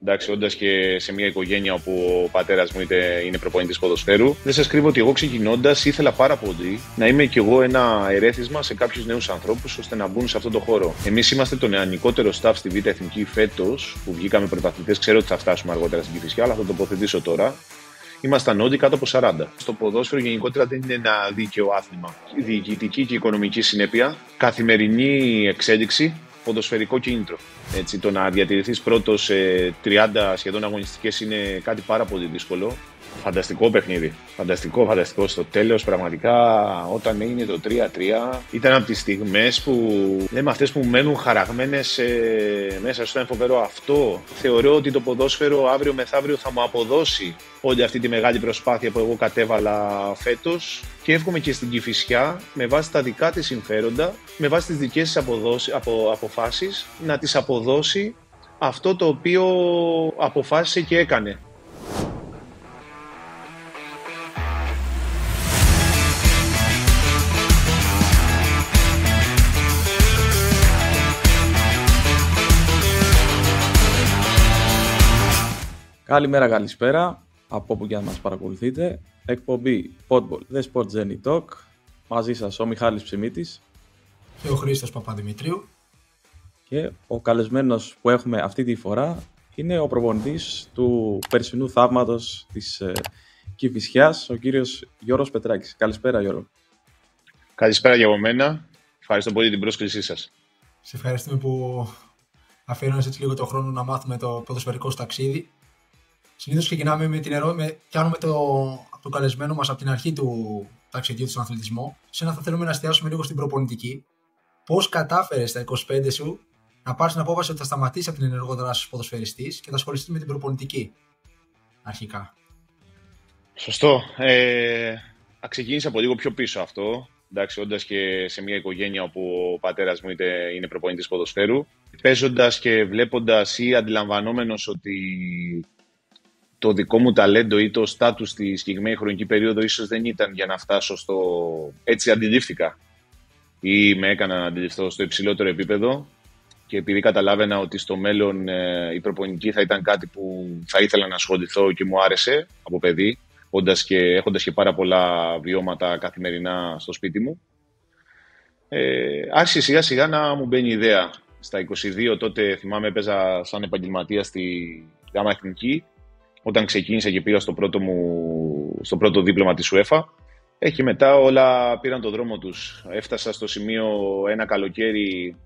Εντάξει, όντας και σε μια οικογένεια όπου ο πατέρας μου είναι προπονητής ποδοσφαίρου, δεν σας κρύβω ότι εγώ ξεκινώντας ήθελα πάρα πολύ να είμαι κι εγώ ένα ερέθισμα σε κάποιους νέους ανθρώπους ώστε να μπουν σε αυτό το χώρο. Εμείς είμαστε το νεανικότερο staff στη Β' Εθνική φέτος, που βγήκαμε πρωταθλητές. Ξέρω ότι θα φτάσουμε αργότερα στην Κηφισιά, αλλά θα το τοποθετήσω τώρα. Ήμασταν όντι κάτω από 40. Στο ποδόσφαιρο γενικότερα δεν είναι ένα δίκαιο άθλημα. Διοικητική και οικονομική συνέπεια, καθημερινή εξέλιξη, ποδοσφαιρικό κίνητρο. Έτσι, το να διατηρηθείς πρώτος σε 30 σχεδόν αγωνιστικές είναι κάτι πάρα πολύ δύσκολο. Φανταστικό παιχνίδι. Φανταστικό. Στο τέλος, πραγματικά, όταν έγινε το 3-3, ήταν από τις στιγμές που λέμε αυτές που μένουν χαραγμένες μέσα στο φοβερό. Αυτό θεωρώ ότι το ποδόσφαιρο αύριο μεθαύριο θα μου αποδώσει όλη αυτή τη μεγάλη προσπάθεια που εγώ κατέβαλα φέτος και εύχομαι και στην Κηφισιά, με βάση τα δικά της συμφέροντα, με βάση τις δικές της αποφάσεις, να της αποδώσει αυτό το οποίο αποφάσισε και έκανε. Καλημέρα, καλησπέρα από όπου και αν μας παρακολουθείτε. Εκπομπή Football, The Sport Journey Talk. Μαζί σας ο Μιχάλης Ψημίτης και ο Χρήστος Παπαδημητρίου. Και ο καλεσμένος που έχουμε αυτή τη φορά είναι ο προπονητής του περσινού θαύματος της Κηφισιάς, ο κύριος Γιώργος Πετράκης. Καλησπέρα, Γιώργο. Καλησπέρα για μένα. Ευχαριστώ πολύ την πρόσκλησή σας. Σε ευχαριστούμε που αφιερώνεις έτσι λίγο το χρόνο να μάθουμε το ποδοσφαιρικό σου ταξίδι. Συνήθως ξεκινάμε με την ερώτηση, κάνουμε το καλεσμένο μας από την αρχή του ταξιδιού στον αθλητισμό. Σε θα θέλουμε να εστιάσουμε λίγο στην προπονητική. Πώς κατάφερες στα 25 σου να πάρεις την απόφαση ότι θα σταματήσεις από την ενεργό δράση ως ποδοσφαιριστής και θα ασχοληθείς με την προπονητική αρχικά? Σωστό. Ξεκίνησα από λίγο πιο πίσω αυτό. Εντάξει, όντας και σε μια οικογένεια όπου ο πατέρας μου είναι προπονητής ποδοσφαίρου, παίζοντας και βλέποντας ή αντιλαμβανόμενος ότι το δικό μου ταλέντο ή το στάτους στη συγκεκριμένη χρονική περίοδο ίσως δεν ήταν για να φτάσω στο... Έτσι αντιλήφθηκα ή με έκανα να αντιληφθώ στο υψηλότερο επίπεδο, και επειδή καταλάβαινα ότι στο μέλλον η προπονητική θα ήταν κάτι που θα ήθελα να ασχοληθώ και μου άρεσε από παιδί, έχοντας και πάρα πολλά βιώματα καθημερινά στο σπίτι μου, άρχισε σιγά σιγά να μου μπαίνει η ιδέα. Στα 22 τότε θυμάμαι έπαιζα σαν επαγγελματία στη ΓΑΜΑ Εθνική, όταν ξεκίνησα και πήγα στο πρώτο δίπλωμα της UEFA. Και μετά όλα πήραν το δρόμο τους. Έφτασα στο σημείο ένα καλοκαίρι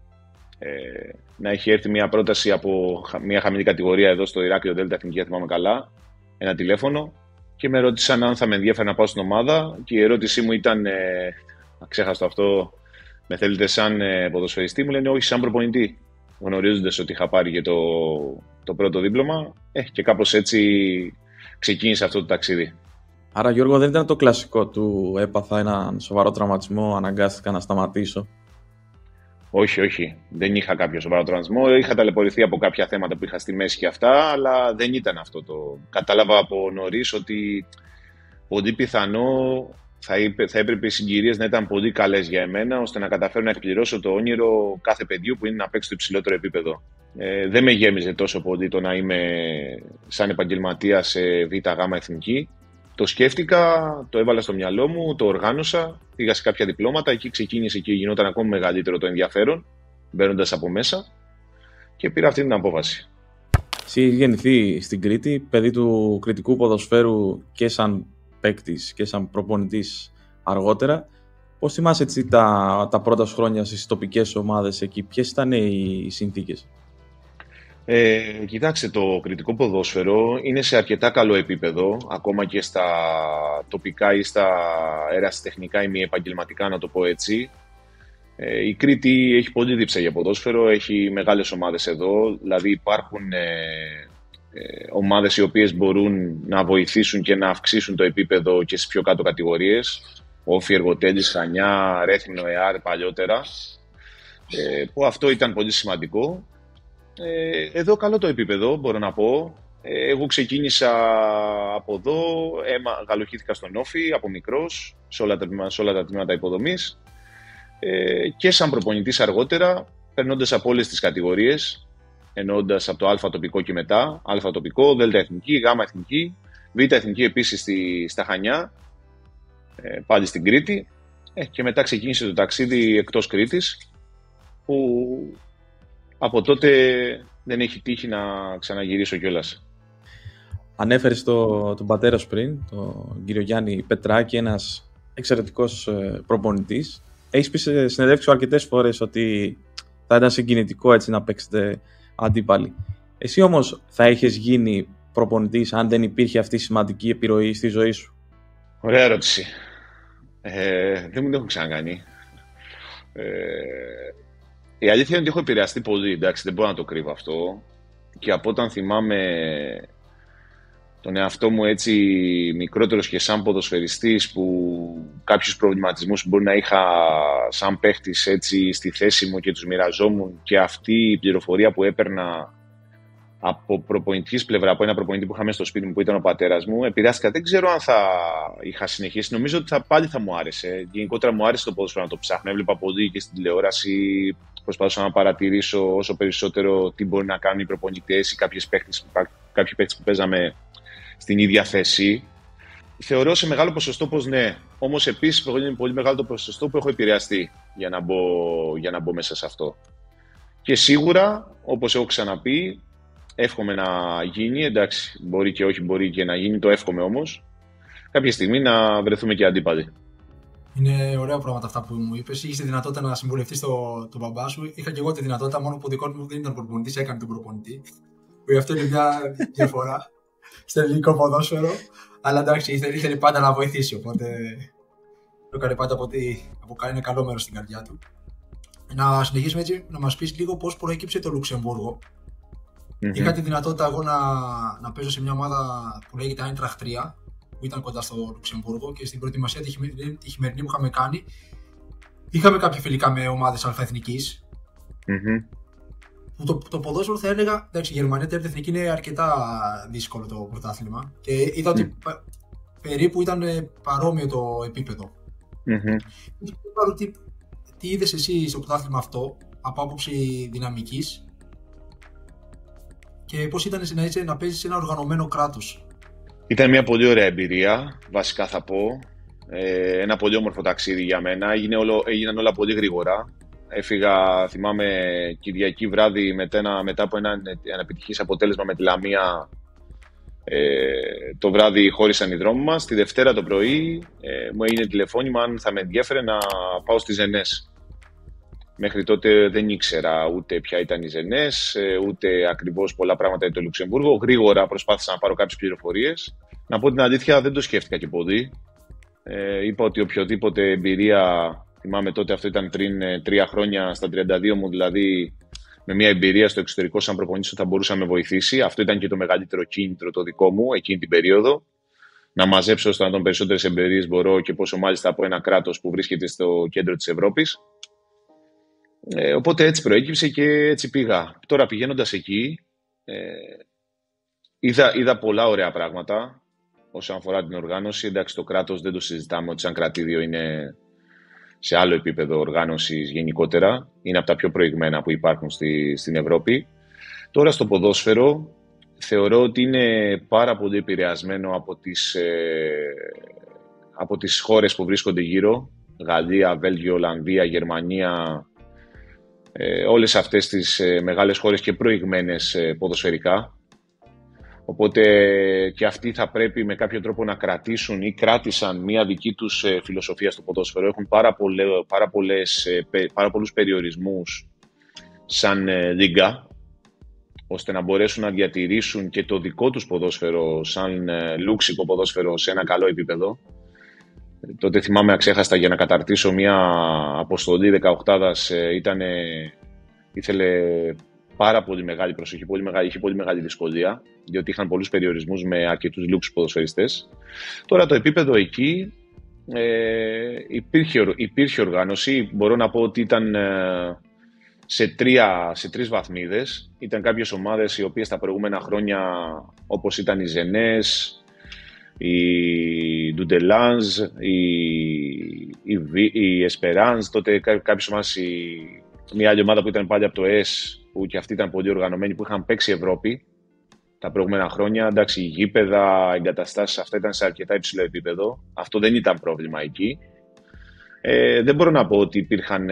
να έχει έρθει μια πρόταση από μια χαμηλή κατηγορία εδώ στο Ηράκλειο Δέλτα Εθνική, θυμάμαι καλά, ένα τηλέφωνο, και με ρώτησαν αν θα με ενδιαφέρει να πάω στην ομάδα, και η ερώτησή μου ήταν, αξέχαστο αυτό, με θέλετε σαν ποδοσφαιριστή? Μου λένε όχι, σαν προπονητή, γνωρίζοντας ότι είχα πάρει και το πρώτο δίπλωμα, και κάπως έτσι ξεκίνησε αυτό το ταξίδι. Άρα, Γιώργο, δεν ήταν το κλασικό του έπαθα έναν σοβαρό τραυματισμό, αναγκάστηκα να σταματήσω? Όχι. Δεν είχα κάποιο σοβαρό τραυματισμό. Είχα ταλαιπωρηθεί από κάποια θέματα που είχα στη μέση και αυτά, αλλά δεν ήταν αυτό το. Κατάλαβα από νωρίς ότι πολύ πιθανό θα έπρεπε οι συγκυρίες να ήταν πολύ καλές για εμένα, ώστε να καταφέρω να εκπληρώσω το όνειρο κάθε παιδιού που είναι να παίξει στο υψηλότερο επίπεδο. Δεν με γέμιζε τόσο πολύ το να είμαι σαν επαγγελματία σε ΒΓ Εθνική. Το σκέφτηκα, το έβαλα στο μυαλό μου, το οργάνωσα, πήγα σε κάποια διπλώματα, εκεί ξεκίνησε και γινόταν ακόμη μεγαλύτερο το ενδιαφέρον, μπαίνοντας από μέσα, και πήρα αυτή την απόφαση. Εσύ έχεις γεννηθεί στην Κρήτη, παιδί του κριτικού ποδοσφαίρου και σαν παίκτης και σαν προπονητής αργότερα. Πώς θυμάσαι έτσι τα πρώτα σου χρόνια στις τοπικές ομάδες εκεί, ποιες ήταν οι συνθήκες? Κοιτάξτε, το κριτικό ποδόσφαιρο είναι σε αρκετά καλό επίπεδο, ακόμα και στα τοπικά ή στα ερασιτεχνικά ή μη επαγγελματικά, να το πω έτσι. Η Κρήτη έχει πολύ δίψα για ποδόσφαιρο, έχει μεγάλες ομάδες εδώ, δηλαδή υπάρχουν ομάδες οι οποίες μπορούν να βοηθήσουν και να αυξήσουν το επίπεδο και στις πιο κάτω κατηγορίες. Όφι, Εργοτέλης, Χανιά, Ρέθυμνο, ΕΑΡ παλιότερα, που αυτό ήταν πολύ σημαντικό. Εδώ καλό το επίπεδο, μπορώ να πω. Εγώ ξεκίνησα από εδώ, γαλοχήθηκα στον Όφι από μικρός, σε όλα τα τμήματα υποδομής, και σαν προπονητής αργότερα, περνώντας από όλες τις κατηγορίες. εννοώντας από το Α τοπικό και μετά, Α τοπικό, Δ εθνική, Γ εθνική, Β εθνική επίσης στα Χανιά, πάλι στην Κρήτη, και μετά ξεκίνησε το ταξίδι εκτός Κρήτης, που από τότε δεν έχει τύχει να ξαναγυρίσω κιόλας. Ανέφερες τον πατέρα σου πριν, τον κύριο Γιάννη Πετράκη, ένας εξαιρετικός προπονητής. Έχεις πει σε συνεντεύξεις σου αρκετές φορές ότι θα ήταν συγκινητικό έτσι να παίξετε αντίπαλοι. Εσύ όμως θα έχεις γίνει προπονητής αν δεν υπήρχε αυτή η σημαντική επιρροή στη ζωή σου? Ωραία ερώτηση. Δεν μου το έχω ξανακάνει. Η αλήθεια είναι ότι έχω επηρεαστεί πολύ, εντάξει, δεν μπορώ να το κρύβω αυτό. Και από όταν θυμάμαι τον εαυτό μου έτσι μικρότερος και σαν ποδοσφαιριστής, που κάποιους προβληματισμούς που μπορεί να είχα σαν παίχτης έτσι στη θέση μου και τους μοιραζόμουν, και αυτή η πληροφορία που έπαιρνα από προπονητικής πλευρά, από ένα προπονητή που είχαμε στο σπίτι μου που ήταν ο πατέρας μου, επηρεάστηκα. Δεν ξέρω αν θα είχα συνεχίσει. Νομίζω ότι πάλι θα μου άρεσε. Γενικότερα μου άρεσε το ποδόσφαιρο να το ψάχνω. Έβλεπα πολύ και στην τηλεόραση. Προσπαθούσα να παρατηρήσω όσο περισσότερο τι μπορεί να κάνουν οι προπονητές ή κάποιοι παίκτες που παίζαμε στην ίδια θέση. Θεωρώ σε μεγάλο ποσοστό πως ναι. Όμως επίσης είναι πολύ μεγάλο το ποσοστό που έχω επηρεαστεί για να μπω μέσα σε αυτό. Και σίγουρα, όπως έχω ξαναπεί, εύχομαι να γίνει. Εντάξει, μπορεί και όχι, μπορεί και να γίνει. Το εύχομαι όμως. Κάποια στιγμή να βρεθούμε και αντίπαλοι. Είναι ωραία πράγματα αυτά που μου είπες. Είχες τη δυνατότητα να συμβουλευτείς τον μπαμπά σου. Είχα και εγώ τη δυνατότητα, μόνο που ο δικός μου δεν ήταν προπονητής, έκανε τον προπονητή. Που αυτό είναι μια διαφορά στο ελληνικό ποδόσφαιρο. Αλλά εντάξει, ήθελε πάντα να βοηθήσει. Οπότε το έκανε πάντα από ένα καλό μέρος στην καρδιά του. Να συνεχίσουμε έτσι, να μας πεις λίγο πώς προέκυψε το Λουξεμβούργο. Είχα τη δυνατότητα εγώ να παίζω σε μια ομάδα που λέγεται Eintracht 3, που ήταν κοντά στο Λουξεμβούργο, και στην προετοιμασία τη χειμερινή που είχαμε κάνει, είχαμε κάποια φιλικά με ομάδες αλφαεθνικής. Το ποδόσφαιρο, θα έλεγα, εντάξει, η Γερμανία τρίτη εθνική είναι αρκετά δύσκολο το πρωτάθλημα, και είδα ότι περίπου ήταν παρόμοιο το επίπεδο. Τι είδες εσύ στο πρωτάθλημα αυτό από άποψη δυναμικής, και πώς ήταν να παίζεις σε ένα οργανωμένο κράτος? Ήταν μια πολύ ωραία εμπειρία, βασικά θα πω. Ένα πολύ όμορφο ταξίδι για μένα. Έγιναν όλα πολύ γρήγορα. Έφυγα, θυμάμαι, Κυριακή βράδυ μετά από ένα επιτυχής αποτέλεσμα με τη Λαμία. Το βράδυ χώρισαν οι δρόμοι μας. Τη Δευτέρα το πρωί μου έγινε τηλεφώνημα αν θα με ενδιέφερε να πάω στις Ζενές. Μέχρι τότε δεν ήξερα ούτε ποια ήταν οι Ζενές, ούτε ακριβώς πολλά πράγματα για το Λουξεμβούργο. Γρήγορα προσπάθησα να πάρω κάποιες πληροφορίες. Να πω την αλήθεια, δεν το σκέφτηκα και πολύ. Είπα ότι οποιοδήποτε εμπειρία, θυμάμαι τότε αυτό ήταν πριν 3 χρόνια, στα 32 μου δηλαδή, με μια εμπειρία στο εξωτερικό σαν προπονητής, θα μπορούσε να με βοηθήσει. Αυτό ήταν και το μεγαλύτερο κίνητρο το δικό μου εκείνη την περίοδο. Να μαζέψω ώστε να τον περισσότερες εμπειρίες μπορώ, και πόσο μάλιστα από ένα κράτος που βρίσκεται στο κέντρο της Ευρώπης. Οπότε έτσι προέκυψε και έτσι πήγα. Τώρα πηγαίνοντας εκεί, είδα πολλά ωραία πράγματα όσον αφορά την οργάνωση. Εντάξει, το κράτος δεν το συζητάμε, ότι σαν κρατήδιο είναι σε άλλο επίπεδο οργάνωσης γενικότερα. Είναι από τα πιο προηγμένα που υπάρχουν στην Ευρώπη. Τώρα στο ποδόσφαιρο θεωρώ ότι είναι πάρα πολύ επηρεασμένο από τις χώρες που βρίσκονται γύρω. Γαλλία, Βέλγιο, Ολλανδία, Γερμανία. Όλες αυτές τις μεγάλες χώρες και προηγμένες ποδοσφαιρικά. Οπότε και αυτοί θα πρέπει με κάποιο τρόπο να κρατήσουν ή κράτησαν μια δική τους φιλοσοφία στο ποδόσφαιρο. Έχουν πάρα πολλούς περιορισμούς σαν λίγκα, ώστε να μπορέσουν να διατηρήσουν και το δικό τους ποδόσφαιρο σαν λούξικο ποδόσφαιρο σε ένα καλό επίπεδο. Τότε θυμάμαι αξέχαστα, για να καταρτήσω μια αποστολή 18ας ήθελε πάρα πολύ μεγάλη προσοχή, είχε πολύ μεγάλη δυσκολία, διότι είχαν πολλούς περιορισμούς με αρκετούς λούξους ποδοσφαιριστές. Τώρα το επίπεδο εκεί υπήρχε οργάνωση. Μπορώ να πω ότι ήταν σε τρεις βαθμίδες. Ήταν κάποιες ομάδες οι οποίες τα προηγούμενα χρόνια, όπως ήταν οι Ζενές, η Ντουντελάνζ, η Εσπεράνζ, τότε κάποιες ομάδες, μια άλλη ομάδα που ήταν πάλι από το ΕΣ, που και αυτοί ήταν πολύ οργανωμένοι, που είχαν παίξει Ευρώπη τα προηγούμενα χρόνια. Εντάξει, γήπεδα, εγκαταστάσεις, αυτά ήταν σε αρκετά υψηλό επίπεδο. Αυτό δεν ήταν πρόβλημα εκεί. Δεν μπορώ να πω ότι υπήρχαν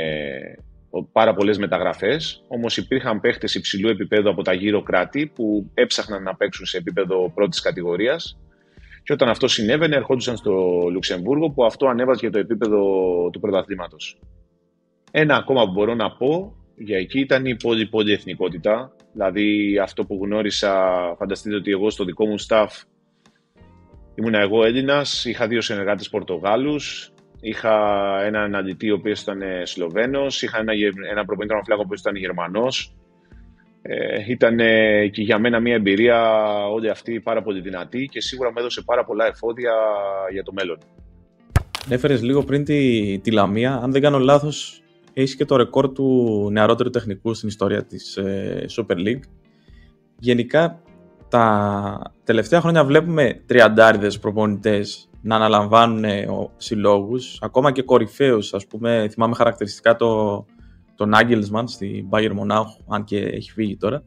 πάρα πολλές μεταγραφές, όμως υπήρχαν παίχτες υψηλού επίπεδου από τα γύρω κράτη που έψαχναν να παίξουν σε επίπεδο πρώτης κατηγορίας. Και όταν αυτό συνέβαινε, ερχόντουσαν στο Λουξεμβούργο, που αυτό ανέβαζε και το επίπεδο του πρωταθλήματος. Ένα ακόμα που μπορώ να πω για εκεί ήταν η πολυεθνικότητα. Δηλαδή αυτό που γνώρισα, φανταστείτε ότι εγώ στο δικό μου staff ήμουνα εγώ Έλληνας, είχα 2 συνεργάτες Πορτογάλους, είχα έναν αναλυτή ο οποίος ήταν Σλοβαίνος, είχα ένα προπονητή τερματοφύλακα ο οποίος ήταν Γερμανός. Ήταν και για μένα μια εμπειρία όλη αυτή πάρα πολύ δυνατή και σίγουρα μου έδωσε πάρα πολλά εφόδια για το μέλλον. Έφερες λίγο πριν τη Λαμία, αν δεν κάνω λάθος, έχει και το ρεκόρ του νεαρότερου τεχνικού στην ιστορία της Super League. Γενικά, τα τελευταία χρόνια βλέπουμε 30 προπονητές να αναλαμβάνουν συλλόγους, ακόμα και κορυφαίους, ας πούμε, θυμάμαι χαρακτηριστικά τον Nagelsmann στη Bayern Μονάχου, αν και έχει φύγει τώρα.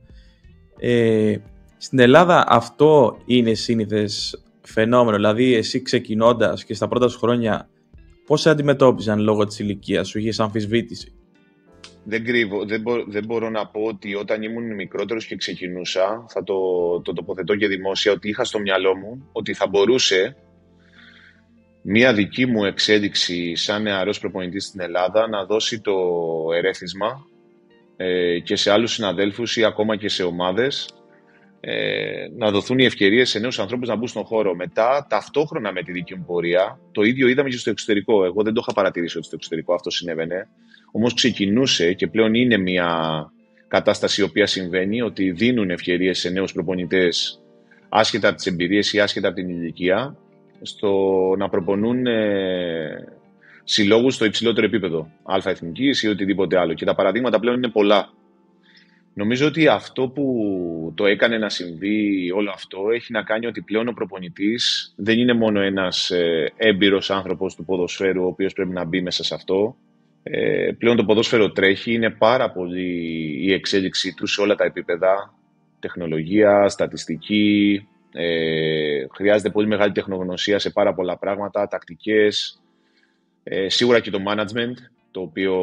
Στην Ελλάδα αυτό είναι σύνηθες φαινόμενο, δηλαδή εσύ ξεκινώντας και στα πρώτα σου χρόνια, πώς σε αντιμετώπιζαν λόγω της ηλικίας σου, είχες αμφισβήτηση? Δεν κρύβω, δεν μπορώ να πω ότι όταν ήμουν μικρότερος και ξεκινούσα, θα το τοποθετώ και δημόσια, ότι είχα στο μυαλό μου ότι θα μπορούσε μία δική μου εξέλιξη σαν νεαρός προπονητής στην Ελλάδα να δώσει το ερέθισμα και σε άλλους συναδέλφους ή ακόμα και σε ομάδες να δοθούν οι ευκαιρίες σε νέους ανθρώπους να μπουν στον χώρο. Μετά, ταυτόχρονα με τη δική μου πορεία, το ίδιο είδαμε και στο εξωτερικό. Εγώ δεν το είχα παρατηρήσει ότι στο εξωτερικό αυτό συνέβαινε. Όμως ξεκινούσε και πλέον είναι μια κατάσταση η οποία συμβαίνει, ότι δίνουν ευκαιρίες σε νέους προπονητές άσχετα από τις εμπειρίες ή άσχετα από την ηλικία, στο να προπονούν συλλόγους στο υψηλότερο επίπεδο, αλφα-εθνικής ή οτιδήποτε άλλο. Και τα παραδείγματα πλέον είναι πολλά. Νομίζω ότι αυτό που το έκανε να συμβεί όλο αυτό έχει να κάνει ότι πλέον ο προπονητής δεν είναι μόνο ένας έμπειρος άνθρωπος του ποδοσφαίρου ο οποίος πρέπει να μπει μέσα σε αυτό. Πλέον το ποδόσφαιρο τρέχει, είναι πάρα πολύ η εξέλιξή του σε όλα τα επίπεδα. Τεχνολογία, στατιστική, χρειάζεται πολύ μεγάλη τεχνογνωσία σε πάρα πολλά πράγματα, τακτικές, σίγουρα και το management, το οποίο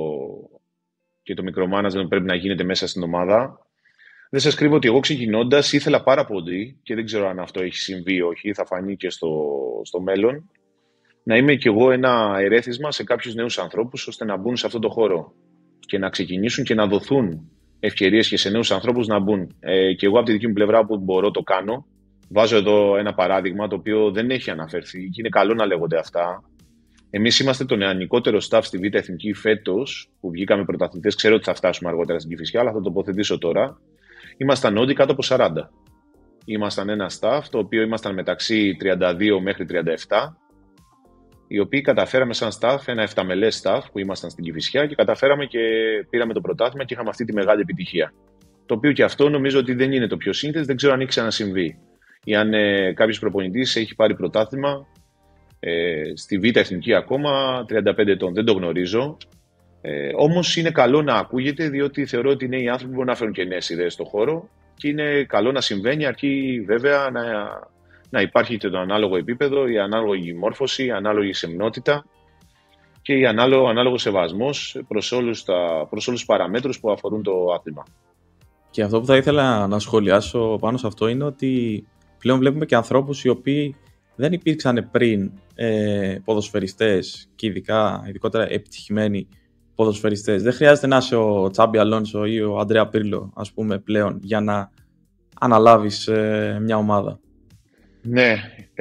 και το micromanagement πρέπει να γίνεται μέσα στην ομάδα. Δεν σας κρύβω ότι εγώ ξεκινώντας ήθελα πάρα πολύ, και δεν ξέρω αν αυτό έχει συμβεί ή όχι, θα φανεί και στο μέλλον, να είμαι κι εγώ ένα ερέθισμα σε κάποιους νέους ανθρώπους ώστε να μπουν σε αυτό το χώρο και να ξεκινήσουν και να δοθούν ευκαιρίες και σε νέους ανθρώπους να μπουν. Και εγώ από τη δική μου πλευρά που μπορώ το κάνω. Βάζω εδώ ένα παράδειγμα το οποίο δεν έχει αναφερθεί και είναι καλό να λέγονται αυτά. Εμείς είμαστε το νεανικότερο staff στη Β' Εθνική φέτος που βγήκαμε πρωταθλητές. Ξέρω ότι θα φτάσουμε αργότερα στην Κηφισιά, αλλά θα το τοποθετήσω τώρα. Ήμασταν όλοι κάτω από 40. Ήμασταν ένα staff το οποίο ήμασταν μεταξύ 32 μέχρι 37. Οι οποίοι καταφέραμε σαν staff, ένα 7μελές staff που ήμασταν στην Κηφισιά και καταφέραμε και πήραμε το πρωτάθλημα και είχαμε αυτή τη μεγάλη επιτυχία. Το οποίο και αυτό νομίζω ότι δεν είναι το πιο σύνθετο, δεν ξέρω αν έχει ξανασυμβεί. Ή αν κάποιος προπονητής έχει πάρει πρωτάθλημα στη Β' Εθνική ακόμα 35 ετών. Δεν το γνωρίζω. Όμως είναι καλό να ακούγεται, διότι θεωρώ ότι οι νέοι άνθρωποι μπορούν να φέρουν και νέες ιδέες στον χώρο και είναι καλό να συμβαίνει, αρκεί βέβαια να υπάρχει και το ανάλογο επίπεδο, η ανάλογη μόρφωση, η ανάλογη σεμνότητα και η ανάλογο σεβασμός προς όλους τους παραμέτρους που αφορούν το άθλημα. Και αυτό που θα ήθελα να σχολιάσω πάνω σε αυτό είναι ότι πλέον βλέπουμε και ανθρώπους οι οποίοι δεν υπήρξαν πριν ποδοσφαιριστές και ειδικότερα επιτυχημένοι ποδοσφαιριστές. Δεν χρειάζεται να είσαι ο Τσάμπι Αλόνσο ή ο Αντρέα Πίρλο, ας πούμε, πλέον για να αναλάβεις μια ομάδα. Ναι,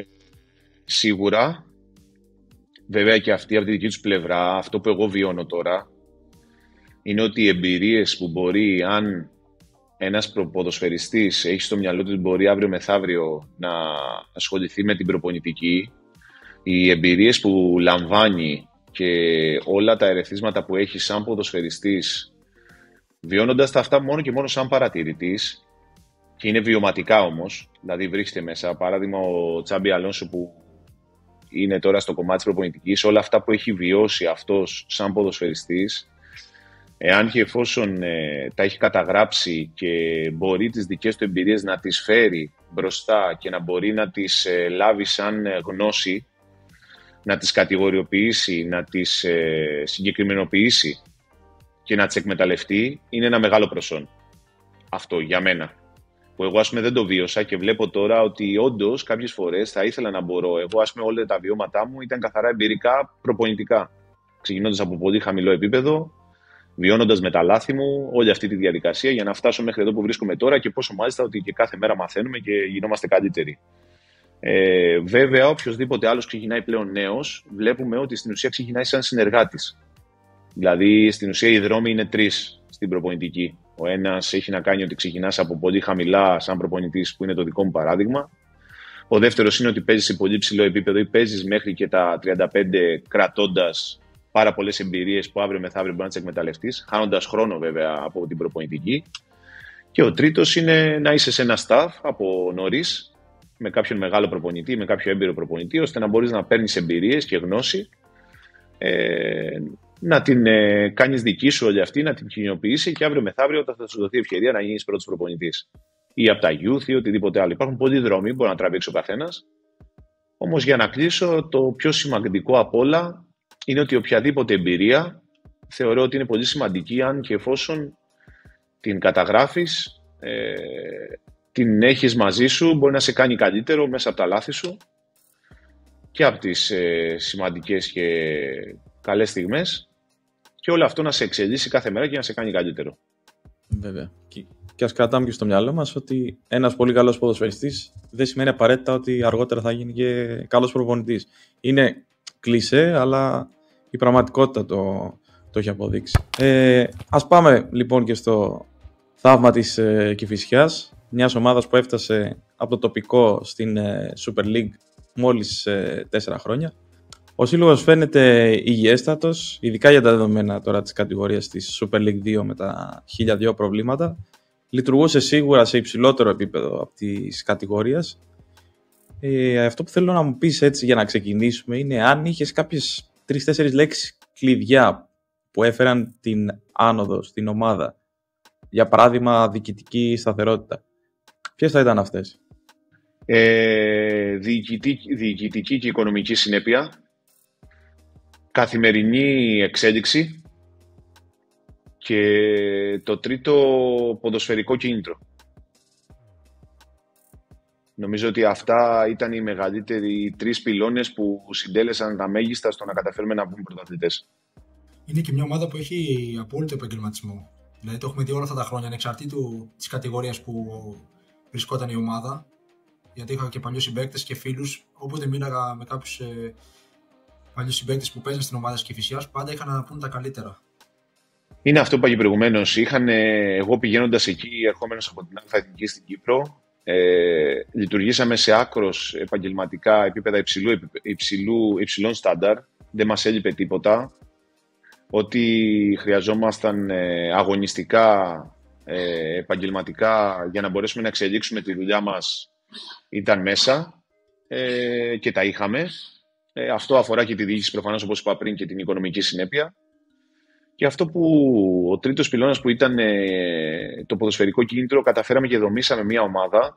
σίγουρα. Βέβαια και αυτοί από τη δική τους πλευρά, αυτό που εγώ βιώνω τώρα, είναι ότι οι εμπειρίες που μπορεί, αν ένας ποδοσφαιριστής έχει στο μυαλό του ότι μπορεί αύριο μεθαύριο να ασχοληθεί με την προπονητική, οι εμπειρίες που λαμβάνει και όλα τα ερεθίσματα που έχει σαν ποδοσφαιριστής, βιώνοντας τα αυτά μόνο και μόνο σαν παρατηρητής, και είναι βιωματικά όμως, δηλαδή βρίσκεται μέσα, παράδειγμα ο Τσάμπι Αλόνσο που είναι τώρα στο κομμάτι της προπονητικής, όλα αυτά που έχει βιώσει αυτός σαν ποδοσφαιριστής, Εάν και εφόσον τα έχει καταγράψει και μπορεί τις δικές του εμπειρίες να τις φέρει μπροστά και να μπορεί να τις λάβει σαν γνώση, να τις κατηγοριοποιήσει, να τις συγκεκριμενοποιήσει και να τις εκμεταλλευτεί, είναι ένα μεγάλο προσόν. Αυτό για μένα. Που εγώ δεν το βίωσα και βλέπω τώρα ότι όντως κάποιες φορές θα ήθελα να μπορώ. Εγώ όλα τα βιώματά μου ήταν καθαρά εμπειρικά, προπονητικά. Ξεκινώντας από πολύ χαμηλό επίπεδο, βιώνοντας με τα λάθη μου όλη αυτή τη διαδικασία για να φτάσω μέχρι εδώ που βρίσκομαι τώρα και πόσο μάλιστα ότι και κάθε μέρα μαθαίνουμε και γινόμαστε καλύτεροι. Βέβαια, οποιοδήποτε άλλος ξεκινάει πλέον νέος, βλέπουμε ότι στην ουσία ξεκινάει σαν συνεργάτης. Δηλαδή, στην ουσία οι δρόμοι είναι 3 στην προπονητική. Ο ένας έχει να κάνει ότι ξεκινάς από πολύ χαμηλά, σαν προπονητής, που είναι το δικό μου παράδειγμα. Ο δεύτερος είναι ότι παίζεις σε πολύ ψηλό επίπεδο ή παίζεις μέχρι και τα 35, κρατώντας πάρα πολλές εμπειρίες που αύριο μεθαύριο μπορεί να τις εκμεταλλευτείς, χάνοντας χρόνο βέβαια από την προπονητική. Και ο τρίτος είναι να είσαι σε ένα staff από νωρίς, με κάποιον μεγάλο προπονητή, με κάποιο έμπειρο προπονητή, ώστε να μπορείς να παίρνεις εμπειρίες και γνώση, να την κάνεις δική σου όλη αυτή, να την κοινοποιήσει και αύριο μεθαύριο όταν θα σου δοθεί ευκαιρία να γίνεις πρώτος προπονητής. Ή από τα youth ή οτιδήποτε άλλο. Υπάρχουν πολλοί δρόμοι που μπορεί να τραβήξει ο καθένας. Όμως για να κλείσω, το πιο σημαντικό απ' όλα είναι ότι οποιαδήποτε εμπειρία θεωρώ ότι είναι πολύ σημαντική αν και εφόσον την καταγράφεις, την έχεις μαζί σου, μπορεί να σε κάνει καλύτερο μέσα από τα λάθη σου και από τις σημαντικές και καλές στιγμές και όλο αυτό να σε εξελίσσει κάθε μέρα και να σε κάνει καλύτερο. Βέβαια. Και ας κρατάμε και στο μυαλό μας ότι ένας πολύ καλός ποδοσφαιριστής δεν σημαίνει απαραίτητα ότι αργότερα θα γίνει και καλός προπονητής. Είναι κλισέ, αλλά η πραγματικότητα το έχει αποδείξει. Ας πάμε λοιπόν και στο θαύμα της Κηφισιάς, μιας ομάδας που έφτασε από το τοπικό στην Super League μόλις 4 χρόνια. Ο σύλλογος φαίνεται υγιέστατος, ειδικά για τα δεδομένα τώρα της κατηγορίας της Super League 2 με τα 1002 προβλήματα. Λειτουργούσε σίγουρα σε υψηλότερο επίπεδο από της κατηγορίας. Αυτό που θέλω να μου πεις έτσι για να ξεκινήσουμε είναι αν είχες κάποιες 3-4 λέξεις κλειδιά που έφεραν την άνοδο στην ομάδα. Για παράδειγμα, διοικητική σταθερότητα. Ποιες θα ήταν αυτές? Διοικητική και οικονομική συνέπεια, καθημερινή εξέλιξη και το τρίτο, ποδοσφαιρικό κίνητρο. Νομίζω ότι αυτά ήταν οι μεγαλύτεροι 3 πυλώνες που συντέλεσαν τα μέγιστα στο να καταφέρουμε να βγούμε πρωταθλητές. Είναι και μια ομάδα που έχει απόλυτο επαγγελματισμό. Δηλαδή το έχουμε δει όλα αυτά τα χρόνια, ανεξαρτήτου της κατηγορίας που βρισκόταν η ομάδα. Γιατί είχα και παλιούς συμπαίκτες και φίλους, όποτε μίλαγα με κάποιους παλιούς συμπαίκτες που παίζαν στην ομάδα της Κηφισιάς, πάντα είχαν να πούν τα καλύτερα. Είναι αυτό που είπα και προηγουμένως. Εγώ πηγαίνοντας εκεί, ερχόμενος από την Εθνική στην Κύπρο, λειτουργήσαμε σε άκρος επαγγελματικά επίπεδα υψηλών στάνταρ. Δεν μας έλειπε τίποτα. Ότι χρειαζόμασταν αγωνιστικά, επαγγελματικά για να μπορέσουμε να εξελίξουμε τη δουλειά μας ήταν μέσα και τα είχαμε. Αυτό αφορά και τη διοίκηση προφανώς, όπως είπα πριν, και την οικονομική συνέπεια. Και αυτό που ο τρίτος πυλώνας που ήταν το ποδοσφαιρικό κίνητρο, καταφέραμε και δομήσαμε μια ομάδα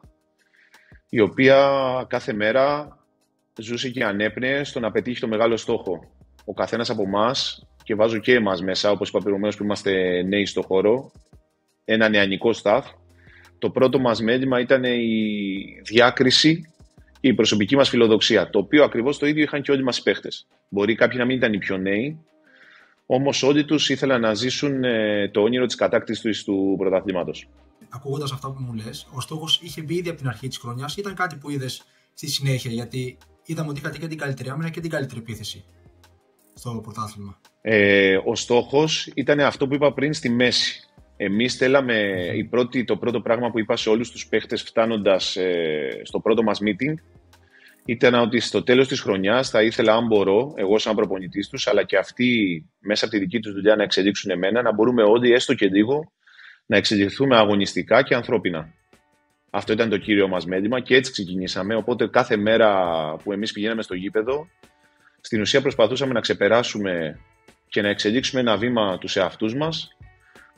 η οποία κάθε μέρα ζούσε και ανέπνεε στο να πετύχει το μεγάλο στόχο. Ο καθένας από εμάς, και βάζω και εμάς μέσα, όπως είπα προηγουμένως που είμαστε νέοι στο χώρο, ένα νεανικό staff, το πρώτο μας μέλημα ήταν η διάκριση και η προσωπική μας φιλοδοξία, το οποίο ακριβώς το ίδιο είχαν και όλοι μας οι παίχτες. Μπορεί κάποιοι να μην ήταν οι πιο νέοι, όμως όλοι τους ήθελαν να ζήσουν το όνειρο της κατάκτησης του πρωταθλήματος. Ακούγοντας αυτά που μου λες, ο στόχος είχε μπει ήδη από την αρχή της χρονιάς ή ήταν κάτι που είδες στη συνέχεια? Γιατί είδαμε ότι είχατε και την καλύτερη άμυνα και την καλύτερη επίθεση στο πρωτάθλημα. Ο στόχος ήταν αυτό που είπα πριν, στη μέση. Εμείς θέλαμε, το πρώτο πράγμα που είπα σε όλους τους παίχτες φτάνοντας στο πρώτο μας meeting ήταν ότι στο τέλος της χρονιάς θα ήθελα, αν μπορώ, εγώ σαν προπονητής τους, αλλά και αυτοί μέσα από τη δική τους δουλειά να εξελίξουν εμένα, να μπορούμε όλοι έστω και λίγο να εξελιχθούμε αγωνιστικά και ανθρώπινα. Αυτό ήταν το κύριο μας μέλημα και έτσι ξεκινήσαμε. Οπότε κάθε μέρα που εμείς πηγαίναμε στο γήπεδο, στην ουσία προσπαθούσαμε να ξεπεράσουμε και να εξελίξουμε ένα βήμα τους εαυτούς μας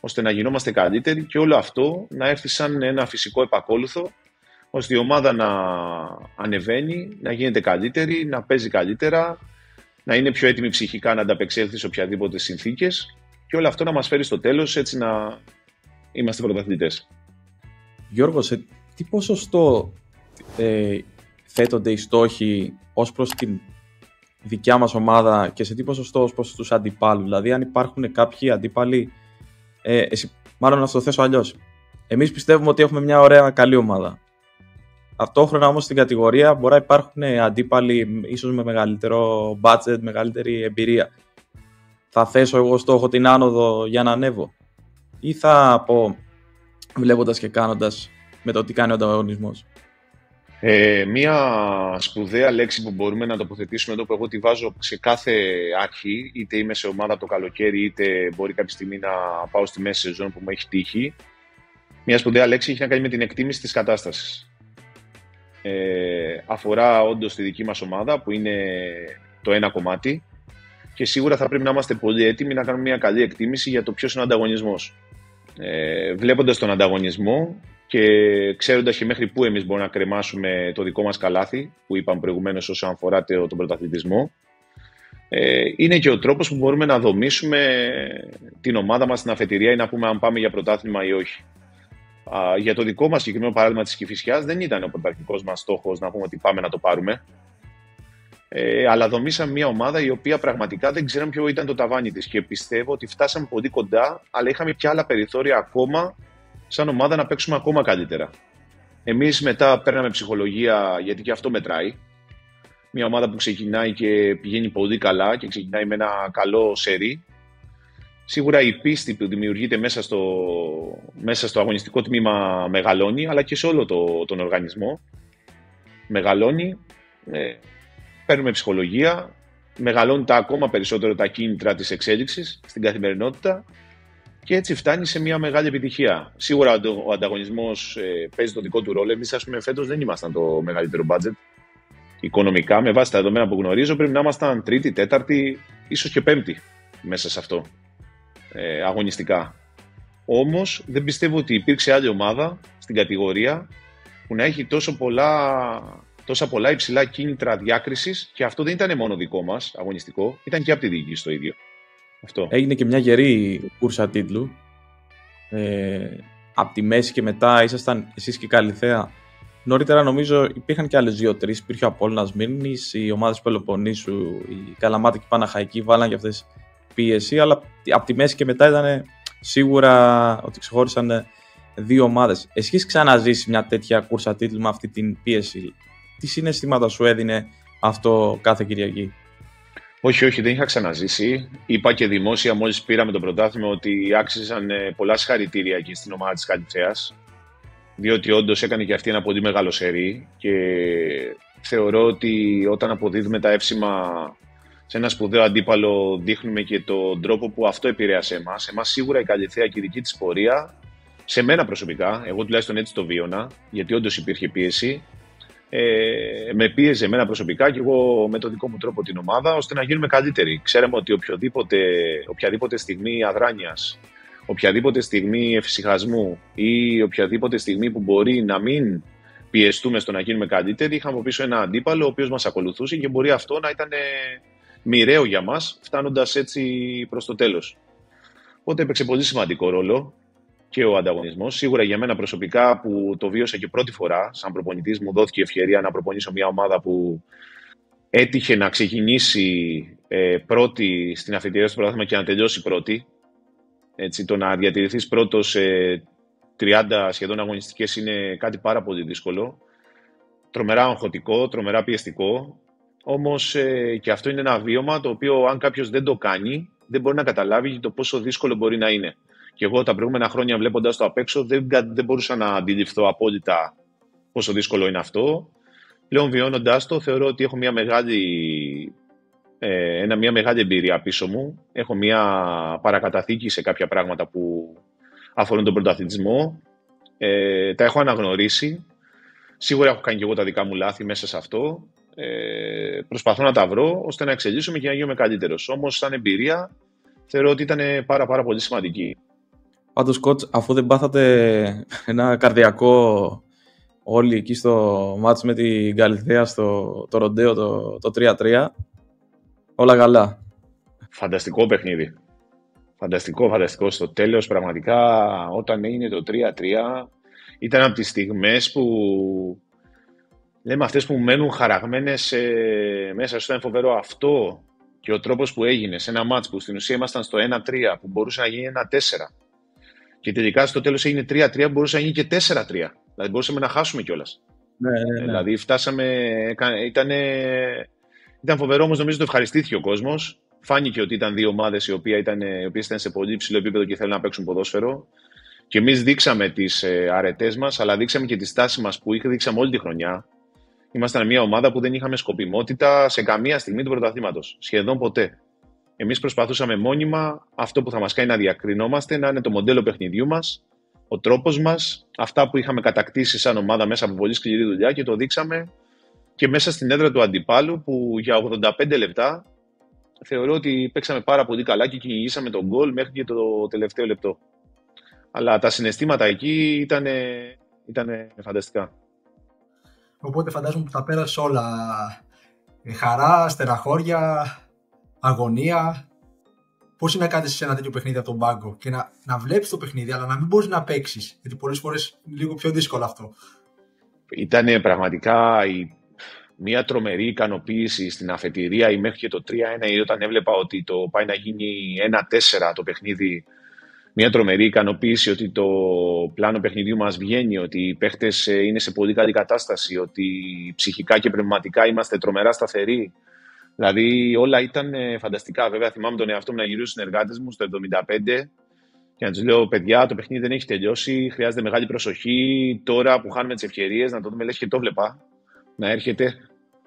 ώστε να γινόμαστε καλύτεροι και όλο αυτό να έρθει σαν ένα φυσικό επακόλουθο, ώστε η ομάδα να ανεβαίνει, να γίνεται καλύτερη, να παίζει καλύτερα, να είναι πιο έτοιμη ψυχικά να ανταπεξέλθει σε οποιαδήποτε συνθήκες και όλο αυτό να μας φέρει στο τέλος έτσι να είμαστε πρωταθλητές. Γιώργο, σε τι ποσοστό θέτονται οι στόχοι ως προς την δικιά μας ομάδα και σε τι ποσοστό ως προς τους αντιπάλους? Δηλαδή, αν υπάρχουν κάποιοι αντίπαλοι, μάλλον να το θέσω αλλιώς. Εμείς πιστεύουμε ότι έχουμε μια ωραία, καλή ομάδα. Ταυτόχρονα όμως στην κατηγορία μπορεί να υπάρχουν αντίπαλοι ίσως με μεγαλύτερο budget, μεγαλύτερη εμπειρία. Θα θέσω εγώ στόχο την άνοδο για να ανέβω, ή θα πω βλέποντας και κάνοντας με το τι κάνει ο ανταγωνισμός? Μία σπουδαία λέξη που μπορούμε να τοποθετήσουμε εδώ, που εγώ τη βάζω σε κάθε αρχή, είτε είμαι σε ομάδα το καλοκαίρι, είτε μπορεί κάποια στιγμή να πάω στη μέση σεζόν που μου έχει τύχει. Μία σπουδαία λέξη έχει να κάνει με την εκτίμηση της κατάστασης. Αφορά όντως τη δική μας ομάδα, που είναι το ένα κομμάτι, και σίγουρα θα πρέπει να είμαστε πολύ έτοιμοι να κάνουμε μια καλή εκτίμηση για το ποιος είναι ο ανταγωνισμός. Βλέποντας τον ανταγωνισμό και ξέροντας και μέχρι πού εμείς μπορούμε να κρεμάσουμε το δικό μας καλάθι, που είπαμε προηγουμένως όσον αφορά τον πρωταθλητισμό, είναι και ο τρόπος που μπορούμε να δομήσουμε την ομάδα μας στην αφετηρία ή να πούμε αν πάμε για πρωτάθλημα ή όχι. Για το δικό μας συγκεκριμένο παράδειγμα της Κηφισιάς δεν ήταν ο πρωταρχικός μας στόχος να πούμε ότι πάμε να το πάρουμε. Αλλά δομήσαμε μια ομάδα η οποία πραγματικά δεν ξέραμε ποιο ήταν το ταβάνι της και πιστεύω ότι φτάσαμε πολύ κοντά, αλλά είχαμε και άλλα περιθώρια ακόμα σαν ομάδα να παίξουμε ακόμα καλύτερα. Εμείς μετά παίρναμε ψυχολογία, γιατί και αυτό μετράει. Μια ομάδα που ξεκινάει και πηγαίνει πολύ καλά και ξεκινάει με ένα καλό σερί. Σίγουρα η πίστη που δημιουργείται μέσα στο αγωνιστικό τμήμα μεγαλώνει, αλλά και σε όλο τον οργανισμό μεγαλώνει. Παίρνουμε ψυχολογία, μεγαλώνουν ακόμα περισσότερο τα κίνητρα της εξέλιξης στην καθημερινότητα και έτσι φτάνει σε μια μεγάλη επιτυχία. Σίγουρα ο ανταγωνισμός παίζει το δικό του ρόλο. Εμείς, ας πούμε, φέτος δεν ήμασταν το μεγαλύτερο budget. Οικονομικά, με βάση τα δεδομένα που γνωρίζω, πρέπει να ήμασταν τρίτη, τέταρτη, ίσως και πέμπτη μέσα σε αυτό. Αγωνιστικά. Όμως δεν πιστεύω ότι υπήρξε άλλη ομάδα στην κατηγορία που να έχει τόσα πολλά υψηλά κίνητρα διάκρισης, και αυτό δεν ήταν μόνο δικό μας αγωνιστικό, ήταν και από τη διοίκηση το ίδιο. Αυτό. Έγινε και μια γερή κούρσα τίτλου. Από τη μέση και μετά ήσασταν εσείς και η Καλιθέα. Νωρίτερα νομίζω υπήρχαν και άλλες 2-3. Υπήρχε ο Απόλλωνας Μύρνης, οι ομάδες Πελοποννήσου, η Καλαμάτα και η Παναχαϊκή βάλαν και αυτές πίεση, αλλά από τη μέση και μετά ήταν σίγουρα ότι ξεχώρισαν δύο ομάδες. Εσύ έχεις ξαναζήσει μια τέτοια κούρσα τίτλου με αυτή την πίεση? Τι συναισθήματα σου έδινε αυτό κάθε Κυριακή? Όχι, δεν είχα ξαναζήσει. Είπα και δημόσια μόλις πήραμε το πρωτάθλημα ότι άξιζαν πολλά συγχαρητήρια εκεί στην ομάδα της Καλιθέας, διότι όντως έκανε και αυτή ένα πολύ μεγάλο σερί και θεωρώ ότι όταν αποδίδουμε τα εύσημα σε ένα σπουδαίο αντίπαλο δείχνουμε και τον τρόπο που αυτό επηρέασε εμάς. Εμάς σίγουρα η Καλιθέα και η δική της πορεία, σε μένα προσωπικά, εγώ τουλάχιστον έτσι το βίωνα, γιατί όντως υπήρχε πίεση, με πίεζε εμένα προσωπικά και εγώ με το δικό μου τρόπο την ομάδα, ώστε να γίνουμε καλύτεροι. Ξέραμε ότι οποιαδήποτε στιγμή αδράνειας, οποιαδήποτε στιγμή εφησυχασμού ή οποιαδήποτε στιγμή που μπορεί να μην πιεστούμε στο να γίνουμε καλύτεροι, είχαμε από πίσω ένα αντίπαλο ο οποίος μας ακολουθούσε και μπορεί αυτό να ήταν μοιραίο για μας, φτάνοντας έτσι προς το τέλος. Οπότε έπαιξε πολύ σημαντικό ρόλο και ο ανταγωνισμός. Σίγουρα για μένα προσωπικά, που το βίωσα και πρώτη φορά σαν προπονητής, μου δόθηκε ευκαιρία να προπονήσω μια ομάδα που έτυχε να ξεκινήσει πρώτη στην αφετηρία στο πρωτάθλημα και να τελειώσει πρώτη. Έτσι, το να διατηρηθείς πρώτος σε 30 σχεδόν αγωνιστικές είναι κάτι πάρα πολύ δύσκολο. Τρομερά αγχωτικό, τρομερά πιεστικό. Όμως και αυτό είναι ένα βίωμα το οποίο, αν κάποιος δεν το κάνει, δεν μπορεί να καταλάβει το πόσο δύσκολο μπορεί να είναι. Και εγώ τα προηγούμενα χρόνια, βλέποντας το απ' έξω, δεν μπορούσα να αντιληφθώ απόλυτα πόσο δύσκολο είναι αυτό. Πλέον βιώνοντας το, θεωρώ ότι έχω μια μεγάλη εμπειρία πίσω μου. Έχω μια παρακαταθήκη σε κάποια πράγματα που αφορούν τον πρωταθλητισμό. Τα έχω αναγνωρίσει. Σίγουρα έχω κάνει και εγώ τα δικά μου λάθη μέσα σε αυτό. Προσπαθώ να τα βρω ώστε να εξελίσσομαι και να γίνομαι καλύτερος. Όμως, σαν εμπειρία, θεωρώ ότι ήταν πάρα πολύ σημαντική. Πάντως, coach, αφού δεν πάθατε ένα καρδιακό όλοι εκεί στο μάτς με την Καλιθέα, το ροντέο, το 3-3, όλα καλά. Φανταστικό παιχνίδι. Φανταστικό. Στο τέλος, πραγματικά, όταν έγινε το 3-3, ήταν από τις στιγμές που λέμε αυτές που μένουν χαραγμένες μέσα στο. Ήταν φοβερό αυτό και ο τρόπος που έγινε σε ένα μάτς που στην ουσία ήμασταν στο 1-3, που μπορούσε να γίνει 1-4. Και τελικά στο τέλος έγινε 3-3, που μπορούσε να γίνει και 4-3. Δηλαδή μπορούσαμε να χάσουμε κιόλας. Ναι. Δηλαδή φτάσαμε. Ήταν φοβερό, όμως νομίζω το ευχαριστήθηκε ο κόσμος. Φάνηκε ότι ήταν δύο ομάδες οι οποίες ήταν σε πολύ ψηλό επίπεδο και θέλουν να παίξουν ποδόσφαιρο. Και εμείς δείξαμε τις αρετές μας, αλλά δείξαμε και τη στάση μας που δείξαμε όλη τη χρονιά. Ήμασταν μια ομάδα που δεν είχαμε σκοπιμότητα σε καμία στιγμή του πρωταθλήματος. Σχεδόν ποτέ. Εμείς προσπαθούσαμε μόνιμα αυτό που θα μας κάνει να διακρινόμαστε, να είναι το μοντέλο παιχνιδιού μας, ο τρόπος μας, αυτά που είχαμε κατακτήσει σαν ομάδα μέσα από πολύ σκληρή δουλειά και το δείξαμε και μέσα στην έδρα του αντιπάλου που για 85 λεπτά θεωρώ ότι παίξαμε πάρα πολύ καλά και κυνηγήσαμε τον γκολ μέχρι και το τελευταίο λεπτό. Αλλά τα συναισθήματα εκεί ήταν φανταστικά. Οπότε φαντάζομαι που τα πέρασε όλα. Χαρά, στεναχώρια, αγωνία. Πώς είναι να κάνεις σε ένα τέτοιο παιχνίδι από τον πάγκο και να βλέπεις το παιχνίδι, αλλά να μην μπορείς να παίξεις? Γιατί πολλές φορές είναι λίγο πιο δύσκολο αυτό. Ήταν πραγματικά μια τρομερή ικανοποίηση στην αφετηρία ή μέχρι και το 3-1, ή όταν έβλεπα ότι το πάει να γίνει 1-4 το παιχνίδι. Μια τρομερή ικανοποίηση ότι το πλάνο παιχνιδιού μας βγαίνει, ότι οι παίχτες είναι σε πολύ καλή κατάσταση, ότι ψυχικά και πνευματικά είμαστε τρομερά σταθεροί. Δηλαδή όλα ήταν φανταστικά. Βέβαια θυμάμαι τον εαυτό μου να γυρίσω στους συνεργάτες μου στο 75 και να τους λέω: παιδιά, το παιχνίδι δεν έχει τελειώσει, χρειάζεται μεγάλη προσοχή. Τώρα που χάνουμε τις ευκαιρίες, να το δούμε, λες και το βλέπα να έρχεται.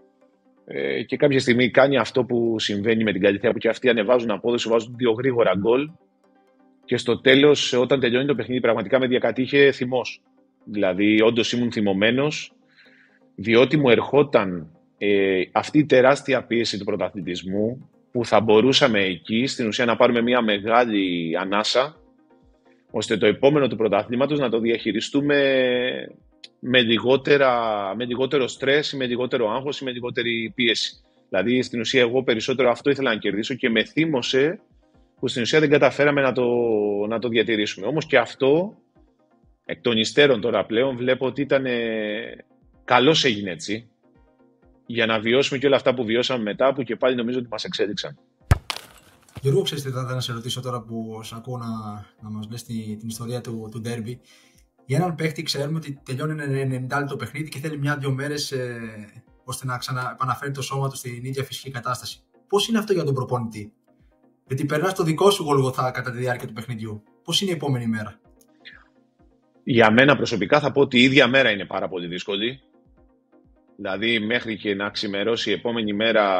Και κάποια στιγμή κάνει αυτό που συμβαίνει με την Καλιθέα, που και αυτοί ανεβάζουν απόδοση, βάζουν δύο γρήγορα γκολ. Και στο τέλος, όταν τελειώνει το παιχνίδι, πραγματικά με διακατήχε θυμός. Δηλαδή, όντως ήμουν θυμωμένος, διότι μου ερχόταν αυτή η τεράστια πίεση του πρωταθλητισμού, που θα μπορούσαμε εκεί στην ουσία να πάρουμε μια μεγάλη ανάσα, ώστε το επόμενο του πρωταθλήματος να το διαχειριστούμε με λιγότερο στρες, με λιγότερο άγχος ή με λιγότερη πίεση. Δηλαδή, στην ουσία, εγώ περισσότερο αυτό ήθελα να κερδίσω και με θύμωσε που στην ουσία δεν καταφέραμε να το διατηρήσουμε. Όμως και αυτό, εκ των υστέρων τώρα πλέον, βλέπω ότι ήταν καλώς έγινε έτσι, για να βιώσουμε και όλα αυτά που βιώσαμε μετά, που και πάλι νομίζω ότι μας εξέλιξαν. Γιώργο, ξέρεις τι θα ήθελα να σε ρωτήσω τώρα που σ' ακούω να μας λες την ιστορία του ντέρμπι. Για έναν παίχτη ξέρουμε ότι τελειώνει ένα 90 λεπτό παιχνίδι και θέλει 1-2 μέρες ώστε να ξαναεπαναφέρει το σώμα του στην ίδια φυσική κατάσταση. Πώς είναι αυτό για τον προπονητή? Γιατί περνάς το δικό σου Γολγοθά κατά τη διάρκεια του παιχνιδιού. Πώς είναι η επόμενη μέρα? Για μένα προσωπικά θα πω ότι η ίδια μέρα είναι πάρα πολύ δύσκολη. Δηλαδή μέχρι και να ξημερώσει η επόμενη μέρα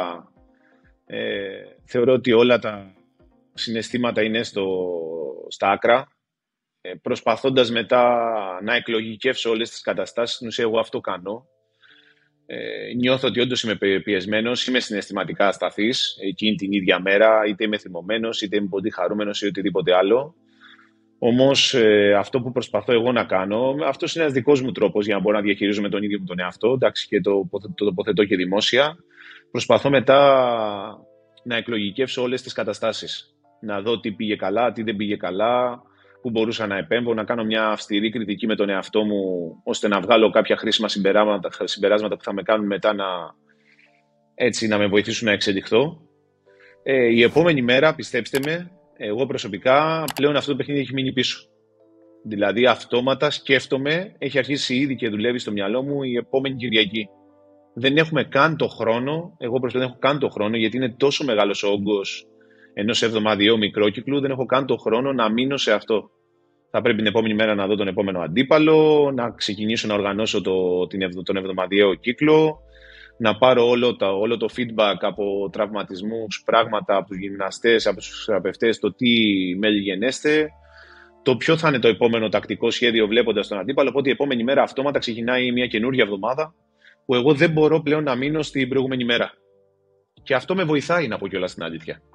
θεωρώ ότι όλα τα συναισθήματα είναι στα άκρα. Προσπαθώντας μετά να εκλογικεύσω όλες τις καταστάσεις, στην ουσία εγώ αυτό κάνω. Νιώθω ότι όντως είμαι πιεσμένος, είμαι συναισθηματικά ασταθής εκείνη την ίδια μέρα, είτε είμαι θυμωμένος, είτε είμαι πολύ χαρούμενος ή οτιδήποτε άλλο. Όμως αυτό που προσπαθώ εγώ να κάνω, αυτός είναι ένας δικός μου τρόπος για να μπορώ να διαχειρίζομαι τον ίδιο μου τον εαυτό, εντάξει, και το τοποθετώ και δημόσια. Προσπαθώ μετά να εκλογικεύσω όλες τις καταστάσεις. Να δω τι πήγε καλά, τι δεν πήγε καλά, που μπορούσα να επέμβω, να κάνω μια αυστηρή κριτική με τον εαυτό μου, ώστε να βγάλω κάποια χρήσιμα συμπεράσματα που θα με κάνουν μετά να με βοηθήσουν να εξελιχθώ. Η επόμενη μέρα, πιστέψτε με, εγώ προσωπικά πλέον αυτό το παιχνίδι έχει μείνει πίσω. Δηλαδή αυτόματα σκέφτομαι, έχει αρχίσει ήδη και δουλεύει στο μυαλό μου η επόμενη Κυριακή. Δεν έχουμε καν το χρόνο, εγώ προσωπικά δεν έχω καν το χρόνο, γιατί είναι τόσο μεγάλος ο όγκος ενός εβδομαδιαίου μικρόκυκλου, δεν έχω καν το χρόνο να μείνω σε αυτό. Θα πρέπει την επόμενη μέρα να δω τον επόμενο αντίπαλο, να ξεκινήσω να οργανώσω τον εβδομαδιαίο κύκλο, να πάρω όλο το feedback από τραυματισμούς, πράγματα από τους γυμναστές, από τους θεραπευτές, το τι μέλη γενέστε, το ποιο θα είναι το επόμενο τακτικό σχέδιο βλέποντας τον αντίπαλο. Οπότε η επόμενη μέρα αυτόματα ξεκινάει μια καινούργια εβδομάδα που εγώ δεν μπορώ πλέον να μείνω στην προηγούμενη μέρα. Και αυτό με βοηθάει, να πω κιόλας την αλήθεια.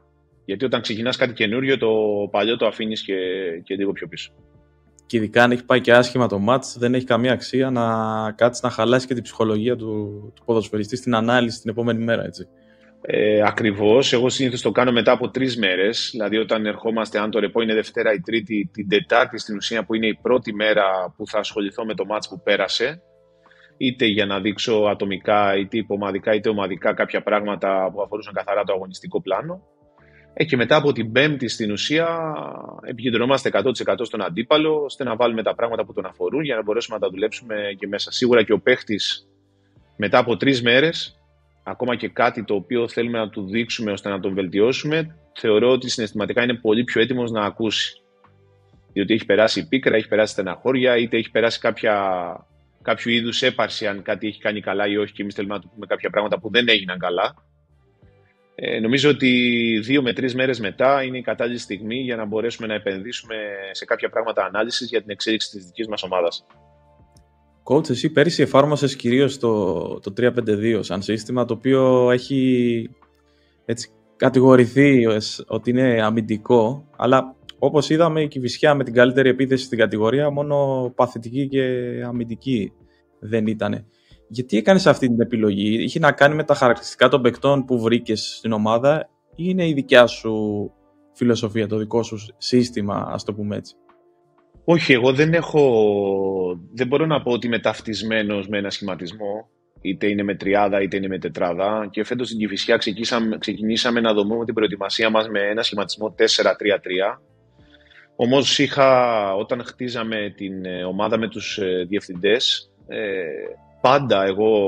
Γιατί όταν ξεκινάς κάτι καινούριο, το παλιό το αφήνεις και λίγο πιο πίσω. Και ειδικά αν έχει πάει και άσχημα το μάτς, δεν έχει καμία αξία να κάτσεις να χαλάσει και την ψυχολογία του ποδοσφαιριστή στην ανάλυση την επόμενη μέρα, έτσι. Ακριβώς. Εγώ συνήθως το κάνω μετά από 3 μέρες. Δηλαδή, όταν ερχόμαστε, αν το ρεπό είναι Δευτέρα ή Τρίτη, την Τετάρτη στην ουσία που είναι η πρώτη μέρα που θα ασχοληθώ με το μάτς που πέρασε, είτε για να δείξω ατομικά, είτε υπομαδικά, είτε ομαδικά κάποια πράγματα που αφορούσαν καθαρά το αγωνιστικό πλάνο. Και μετά από την Πέμπτη στην ουσία επικεντρωνόμαστε 100% στον αντίπαλο, ώστε να βάλουμε τα πράγματα που τον αφορούν για να μπορέσουμε να τα δουλέψουμε και μέσα. Σίγουρα και ο παίχτης μετά από 3 μέρες, ακόμα και κάτι το οποίο θέλουμε να του δείξουμε ώστε να τον βελτιώσουμε, θεωρώ ότι συναισθηματικά είναι πολύ πιο έτοιμος να ακούσει. Διότι έχει περάσει πίκρα, έχει περάσει στεναχώρια, είτε έχει περάσει κάποιο είδους έπαρση αν κάτι έχει κάνει καλά ή όχι, και εμείς θέλουμε να του πούμε κάποια πράγματα που δεν έγιναν καλά. Νομίζω ότι 2 με 3 μέρες μετά είναι η κατάλληλη στιγμή για να μπορέσουμε να επενδύσουμε σε κάποια πράγματα ανάλυσης για την εξέλιξη της δικής μας ομάδας. Coach, εσύ πέρυσι εφάρμοσες κυρίως το 3-5-2 σαν σύστημα, το οποίο έχει έτσι κατηγορηθεί ότι είναι αμυντικό, αλλά όπως είδαμε η Κηφισιά με την καλύτερη επίθεση στην κατηγορία, μόνο παθητική και αμυντική δεν ήτανε. Γιατί έκανες αυτή την επιλογή? Είχε να κάνει με τα χαρακτηριστικά των παικτών που βρήκες στην ομάδα ή είναι η δικιά σου φιλοσοφία, το δικό σου σύστημα, ας το πούμε έτσι? Όχι, εγώ δεν μπορώ να πω ότι είμαι ταυτισμένος με ένα σχηματισμό, είτε είναι με τριάδα είτε είναι με τετράδα, και φέτος στην Κηφισιά ξεκινήσαμε να δομούμε την προετοιμασία μας με ένα σχηματισμό 4-3-3. Όμως όταν χτίζαμε την ομάδα με τους διευθυντές, πάντα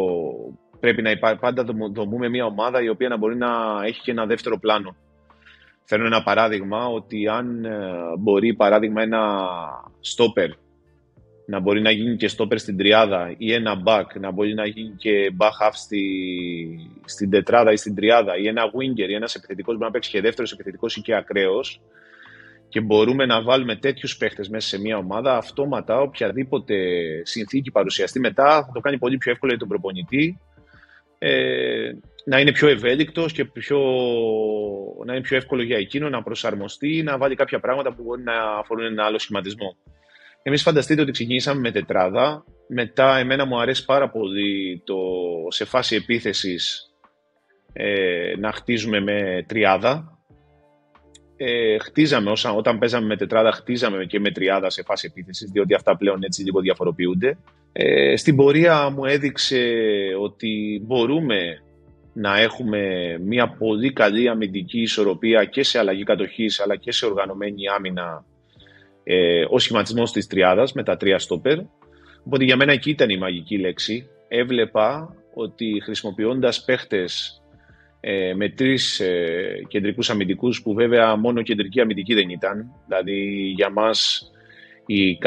δομούμε μια ομάδα η οποία να μπορεί να έχει και ένα δεύτερο πλάνο. Φέρνω ένα παράδειγμα, ότι αν μπορεί παράδειγμα ένα στόπερ να μπορεί να γίνει και στόπερ στην τριάδα, ή ένα back να μπορεί να γίνει και back half στην τετράδα ή στην τριάδα, ή ένα winger ή ένας επιθετικός μπορεί να παίξει και δεύτερος επιθετικός ή και ακραίος, και μπορούμε να βάλουμε τέτοιους παίχτες μέσα σε μια ομάδα, αυτόματα οποιαδήποτε συνθήκη παρουσιαστεί μετά θα το κάνει πολύ πιο εύκολο για τον προπονητή, να είναι πιο ευέλικτος και να είναι πιο εύκολο για εκείνο να προσαρμοστεί, να βάλει κάποια πράγματα που μπορεί να αφορούν ένα άλλο σχηματισμό. Εμείς φανταστείτε ότι ξεκινήσαμε με τετράδα, μετά εμένα μου αρέσει πάρα πολύ σε φάση επίθεσης να χτίζουμε με τριάδα. Χτίζαμε όταν παίζαμε με τετράδα, χτίζαμε και με τριάδα σε φάση επίθεσης, διότι αυτά πλέον έτσι λίγο διαφοροποιούνται. Στην πορεία μου έδειξε ότι μπορούμε να έχουμε μια πολύ καλή αμυντική ισορροπία και σε αλλαγή κατοχής αλλά και σε οργανωμένη άμυνα, ο σχηματισμός της τριάδας με τα 3 στόπερ. Οπότε για μένα εκεί ήταν η μαγική λέξη. Έβλεπα ότι χρησιμοποιώντας παίχτες με 3 κεντρικούς αμυντικούς, που βέβαια μόνο κεντρική αμυντική δεν ήταν, δηλαδή για μας οι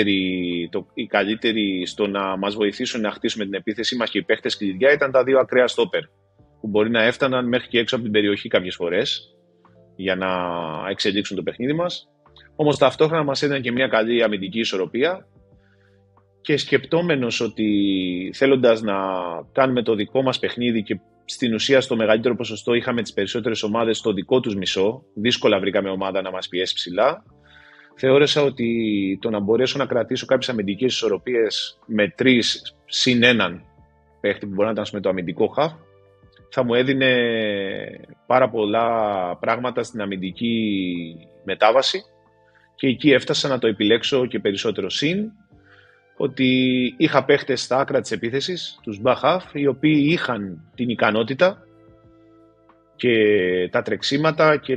καλύτεροι στο να μας βοηθήσουν να χτίσουμε την επίθεση μας και οι παίχτες κλειδιά ήταν τα 2 ακραία στόπερ, που μπορεί να έφταναν μέχρι και έξω από την περιοχή κάποιες φορές για να εξελίξουν το παιχνίδι μας. Όμως ταυτόχρονα μας έδιναν και μια καλή αμυντική ισορροπία, και σκεπτόμενος ότι θέλοντας να κάνουμε το δικό μας παιχνίδι, και στην ουσία στο μεγαλύτερο ποσοστό είχαμε τις περισσότερες ομάδες στο δικό τους μισό, δύσκολα βρήκαμε ομάδα να μας πιέσει ψηλά, θεώρησα ότι το να μπορέσω να κρατήσω κάποιες αμυντικές ισορροπίες με 3 συν 1 παίχτη που μπορεί να ήταν με το αμυντικό χαφ, θα μου έδινε πάρα πολλά πράγματα στην αμυντική μετάβαση, και εκεί έφτασα να το επιλέξω και περισσότερο, συν ότι είχα παίχτες στα άκρα της επίθεσης, τους back half, οι οποίοι είχαν την ικανότητα και τα τρεξίματα και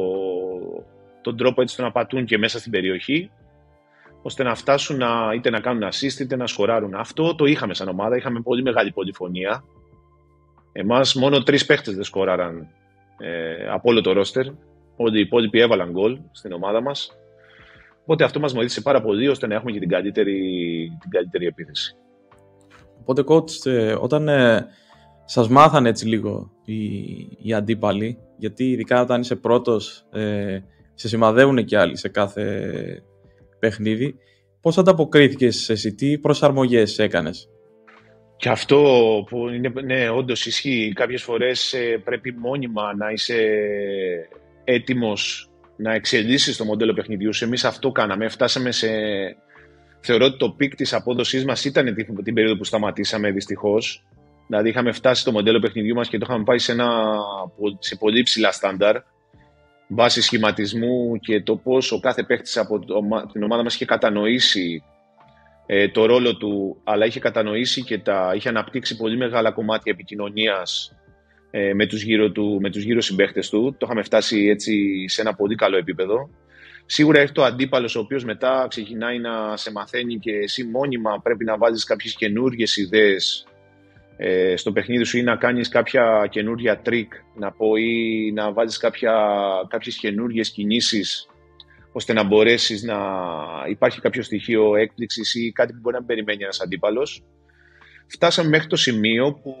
τον τρόπο έτσι να πατούν και μέσα στην περιοχή, ώστε να φτάσουν είτε να κάνουν assist είτε να σκοράρουν. Αυτό το είχαμε σαν ομάδα, είχαμε πολύ μεγάλη πολυφωνία. Εμάς μόνο 3 παίχτες δεν σκοράραν από όλο το ρόστερ, όλοι οι υπόλοιποι έβαλαν γκολ στην ομάδα μας. Οπότε αυτό μας βοήθησε πάρα πολύ ώστε να έχουμε και την καλύτερη επίθεση. Οπότε, coach, όταν σας μάθανε έτσι λίγο οι αντίπαλοι, γιατί ειδικά όταν είσαι πρώτος, σε σημαδεύουν και άλλοι σε κάθε παιχνίδι, πώς ανταποκρίθηκες εσύ, τι προσαρμογές έκανες? Και αυτό που είναι, ναι, όντως ισχύει. Κάποιες φορές πρέπει μόνιμα να είσαι έτοιμος να εξελίσσεις το μοντέλο παιχνιδιού σου. Εμείς αυτό κάναμε. Φτάσαμε σε... Θεωρώ ότι το πικ της απόδοσής μας ήταν την περίοδο που σταματήσαμε, δυστυχώς. Δηλαδή είχαμε φτάσει στο μοντέλο παιχνιδιού μας και το είχαμε πάει σε πολύ ψηλά στάνταρ, βάσει σχηματισμού και το πώς ο κάθε παίχτης από την ομάδα μας είχε κατανοήσει το ρόλο του, αλλά είχε κατανοήσει και είχε αναπτύξει πολύ μεγάλα κομμάτια επικοινωνίας με τους γύρω συμπαίχτες του. Το είχαμε φτάσει έτσι σε ένα πολύ καλό επίπεδο. Σίγουρα έχει το αντίπαλος, ο οποίος μετά ξεκινάει να σε μαθαίνει και εσύ μόνιμα πρέπει να βάζεις κάποιες καινούργιες ιδέες στο παιχνίδι σου ή να κάνεις κάποια καινούργια τρίκ, να πω, ή να βάζεις κάποιες καινούργιες κινήσεις ώστε να μπορέσεις να υπάρχει κάποιο στοιχείο έκπληξης ή κάτι που μπορεί να περιμένει ένας αντίπαλος. Φτάσαμε μέχρι το σημείο που,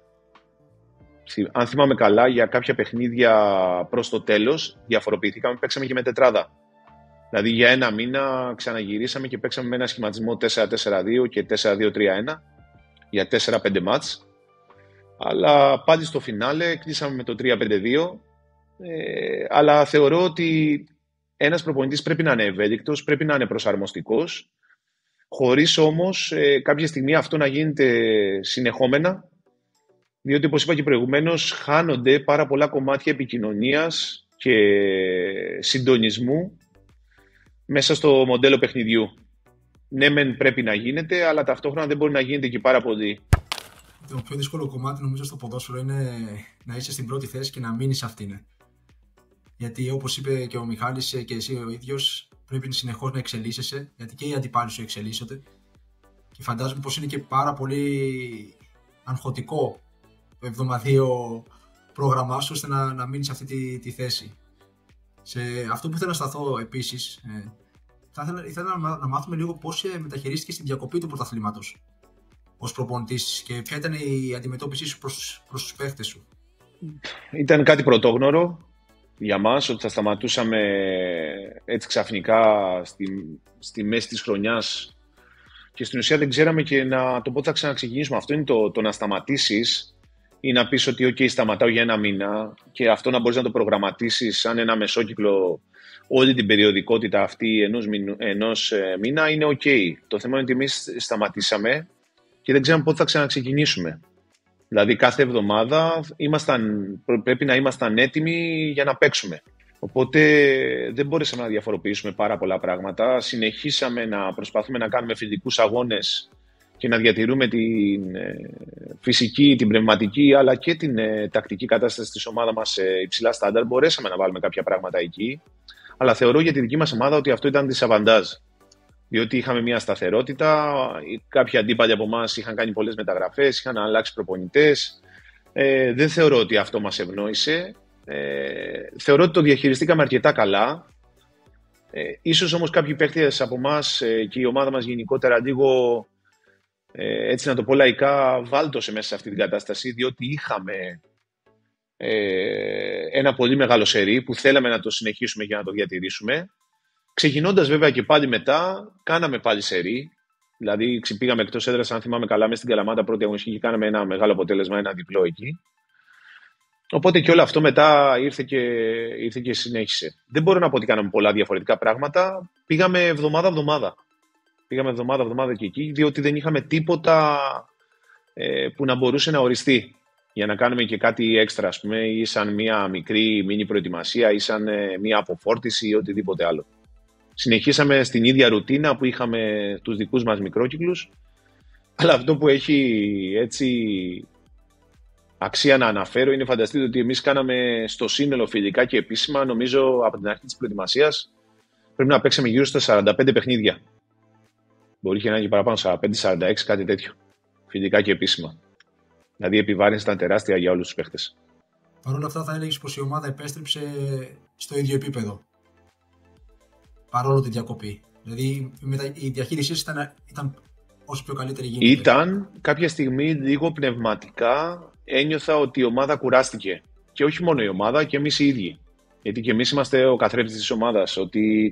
αν θυμάμαι καλά, για κάποια παιχνίδια προς το τέλος διαφοροποιηθήκαμε, παίξαμε και με τετράδα. Δηλαδή για ένα μήνα ξαναγυρίσαμε και παίξαμε με ένα σχηματισμό 4-4-2 και 4-2-3-1 για 4-5 μάτς. Αλλά πάλι στο φινάλε κλείσαμε με το 3-5-2. Αλλά θεωρώ ότι ένας προπονητής πρέπει να είναι ευέλικτος, πρέπει να είναι προσαρμοστικός, χωρίς όμως κάποια στιγμή αυτό να γίνεται συνεχόμενα, διότι όπως είπα και προηγουμένως χάνονται πάρα πολλά κομμάτια επικοινωνίας και συντονισμού μέσα στο μοντέλο παιχνιδιού. Ναι, μεν πρέπει να γίνεται, αλλά ταυτόχρονα δεν μπορεί να γίνεται και πάρα πολύ. Το πιο δύσκολο κομμάτι νομίζω στο ποδόσφαιρο είναι να είσαι στην πρώτη θέση και να μείνεις αυτήν. Γιατί όπως είπε και ο Μιχάλης και εσύ ο ίδιος, πρέπει συνεχώς να εξελίσσεσαι, γιατί και οι αντιπάλοι σου εξελίσσονται. Και φαντάζομαι πως είναι και πάρα πολύ αγχωτικό το εβδομαδιαίο πρόγραμμά σου ώστε να μείνεις σε αυτή τη θέση. Σε αυτό που ήθελα να σταθώ επίσης, ήθελα να μάθουμε λίγο πώς μεταχειρίστηκες την διακοπή του πρωταθλήματος ως προπονητής και ποια ήταν η αντιμετώπιση σου προς τους παίχτες σου. Ήταν κάτι πρωτόγνωρο για μας, ότι θα σταματούσαμε έτσι ξαφνικά στη μέση της χρονιάς και στην ουσία δεν ξέραμε και το πότε θα ξαναξεκινήσουμε. Αυτό είναι το να σταματήσεις ή να πεις ότι OK, σταματάω για ένα μήνα και αυτό να μπορείς να το προγραμματίσεις σαν ένα μεσόκυκλο όλη την περιοδικότητα αυτή ενός μήνα είναι OK. Το θέμα είναι ότι εμείς σταματήσαμε και δεν ξέραμε πότε θα ξαναξεκινήσουμε. Δηλαδή κάθε εβδομάδα πρέπει να ήμασταν έτοιμοι για να παίξουμε. Οπότε δεν μπορέσαμε να διαφοροποιήσουμε πάρα πολλά πράγματα. Συνεχίσαμε να προσπαθούμε να κάνουμε φιλικούς αγώνες και να διατηρούμε την φυσική, την πνευματική αλλά και την τακτική κατάσταση της ομάδας μας σε υψηλά στάνταρ. Μπορέσαμε να βάλουμε κάποια πράγματα εκεί, αλλά θεωρώ για τη δική μας ομάδα ότι αυτό ήταν δισαβαντάζ. Διότι είχαμε μια σταθερότητα, κάποιοι αντίπαλοι από εμάς είχαν κάνει πολλές μεταγραφές, είχαν αλλάξει προπονητές. Δεν θεωρώ ότι αυτό μας ευνόησε. Θεωρώ ότι το διαχειριστήκαμε αρκετά καλά. Ίσως όμως κάποιοι παίκτες από εμάς και η ομάδα μας γενικότερα λίγο, έτσι να το πω λαϊκά, βάλτωσε μέσα σε αυτή την κατάσταση, διότι είχαμε ένα πολύ μεγάλο σερί που θέλαμε να το συνεχίσουμε για να το διατηρήσουμε. Ξεκινώντας βέβαια και πάλι μετά, κάναμε πάλι σερί. Δηλαδή, πήγαμε εκτός έδρας, αν θυμάμαι καλά, μέσα στην Καλαμάτα πρώτη αγωνιστική και κάναμε ένα μεγάλο αποτέλεσμα, ένα διπλό εκεί. Οπότε και όλο αυτό μετά ήρθε και συνέχισε. Δεν μπορώ να πω ότι κάναμε πολλά διαφορετικά πράγματα. Πήγαμε εβδομάδα-εβδομάδα. Πήγαμε εβδομάδα-εβδομάδα και εκεί, διότι δεν είχαμε τίποτα που να μπορούσε να οριστεί για να κάνουμε και κάτι έξτρα, ας πούμε, ή σαν μια μικρή μίνι προετοιμασία ή σαν μια αποφόρτιση ή οτιδήποτε άλλο. Συνεχίσαμε στην ίδια ρουτίνα που είχαμε τους δικούς μας μικρόκυκλους, αλλά αυτό που έχει έτσι αξία να αναφέρω είναι, φανταστείτε ότι εμείς κάναμε στο σύνολο φιλικά και επίσημα, νομίζω από την αρχή της προετοιμασίας πρέπει να παίξαμε γύρω στα 45 παιχνίδια. Μπορεί και να είναι και παραπάνω, 45-46, κάτι τέτοιο, φιλικά και επίσημα. Δηλαδή η επιβάρυνση ήταν τεράστια για όλους τους παίχτες. Παρ' όλα αυτά θα έλεγες πως η ομάδα επέστρεψε στο ίδιο επίπεδο, παρόλο τη διακοπή. Δηλαδή η διαχείρισή ήταν όσο πιο καλύτερη γίνεται. Ήταν κάποια στιγμή λίγο πνευματικά, ένιωθα ότι η ομάδα κουράστηκε. Και όχι μόνο η ομάδα, και εμείς οι ίδιοι. Γιατί και εμείς είμαστε ο καθρέφτης της ομάδας. Ότι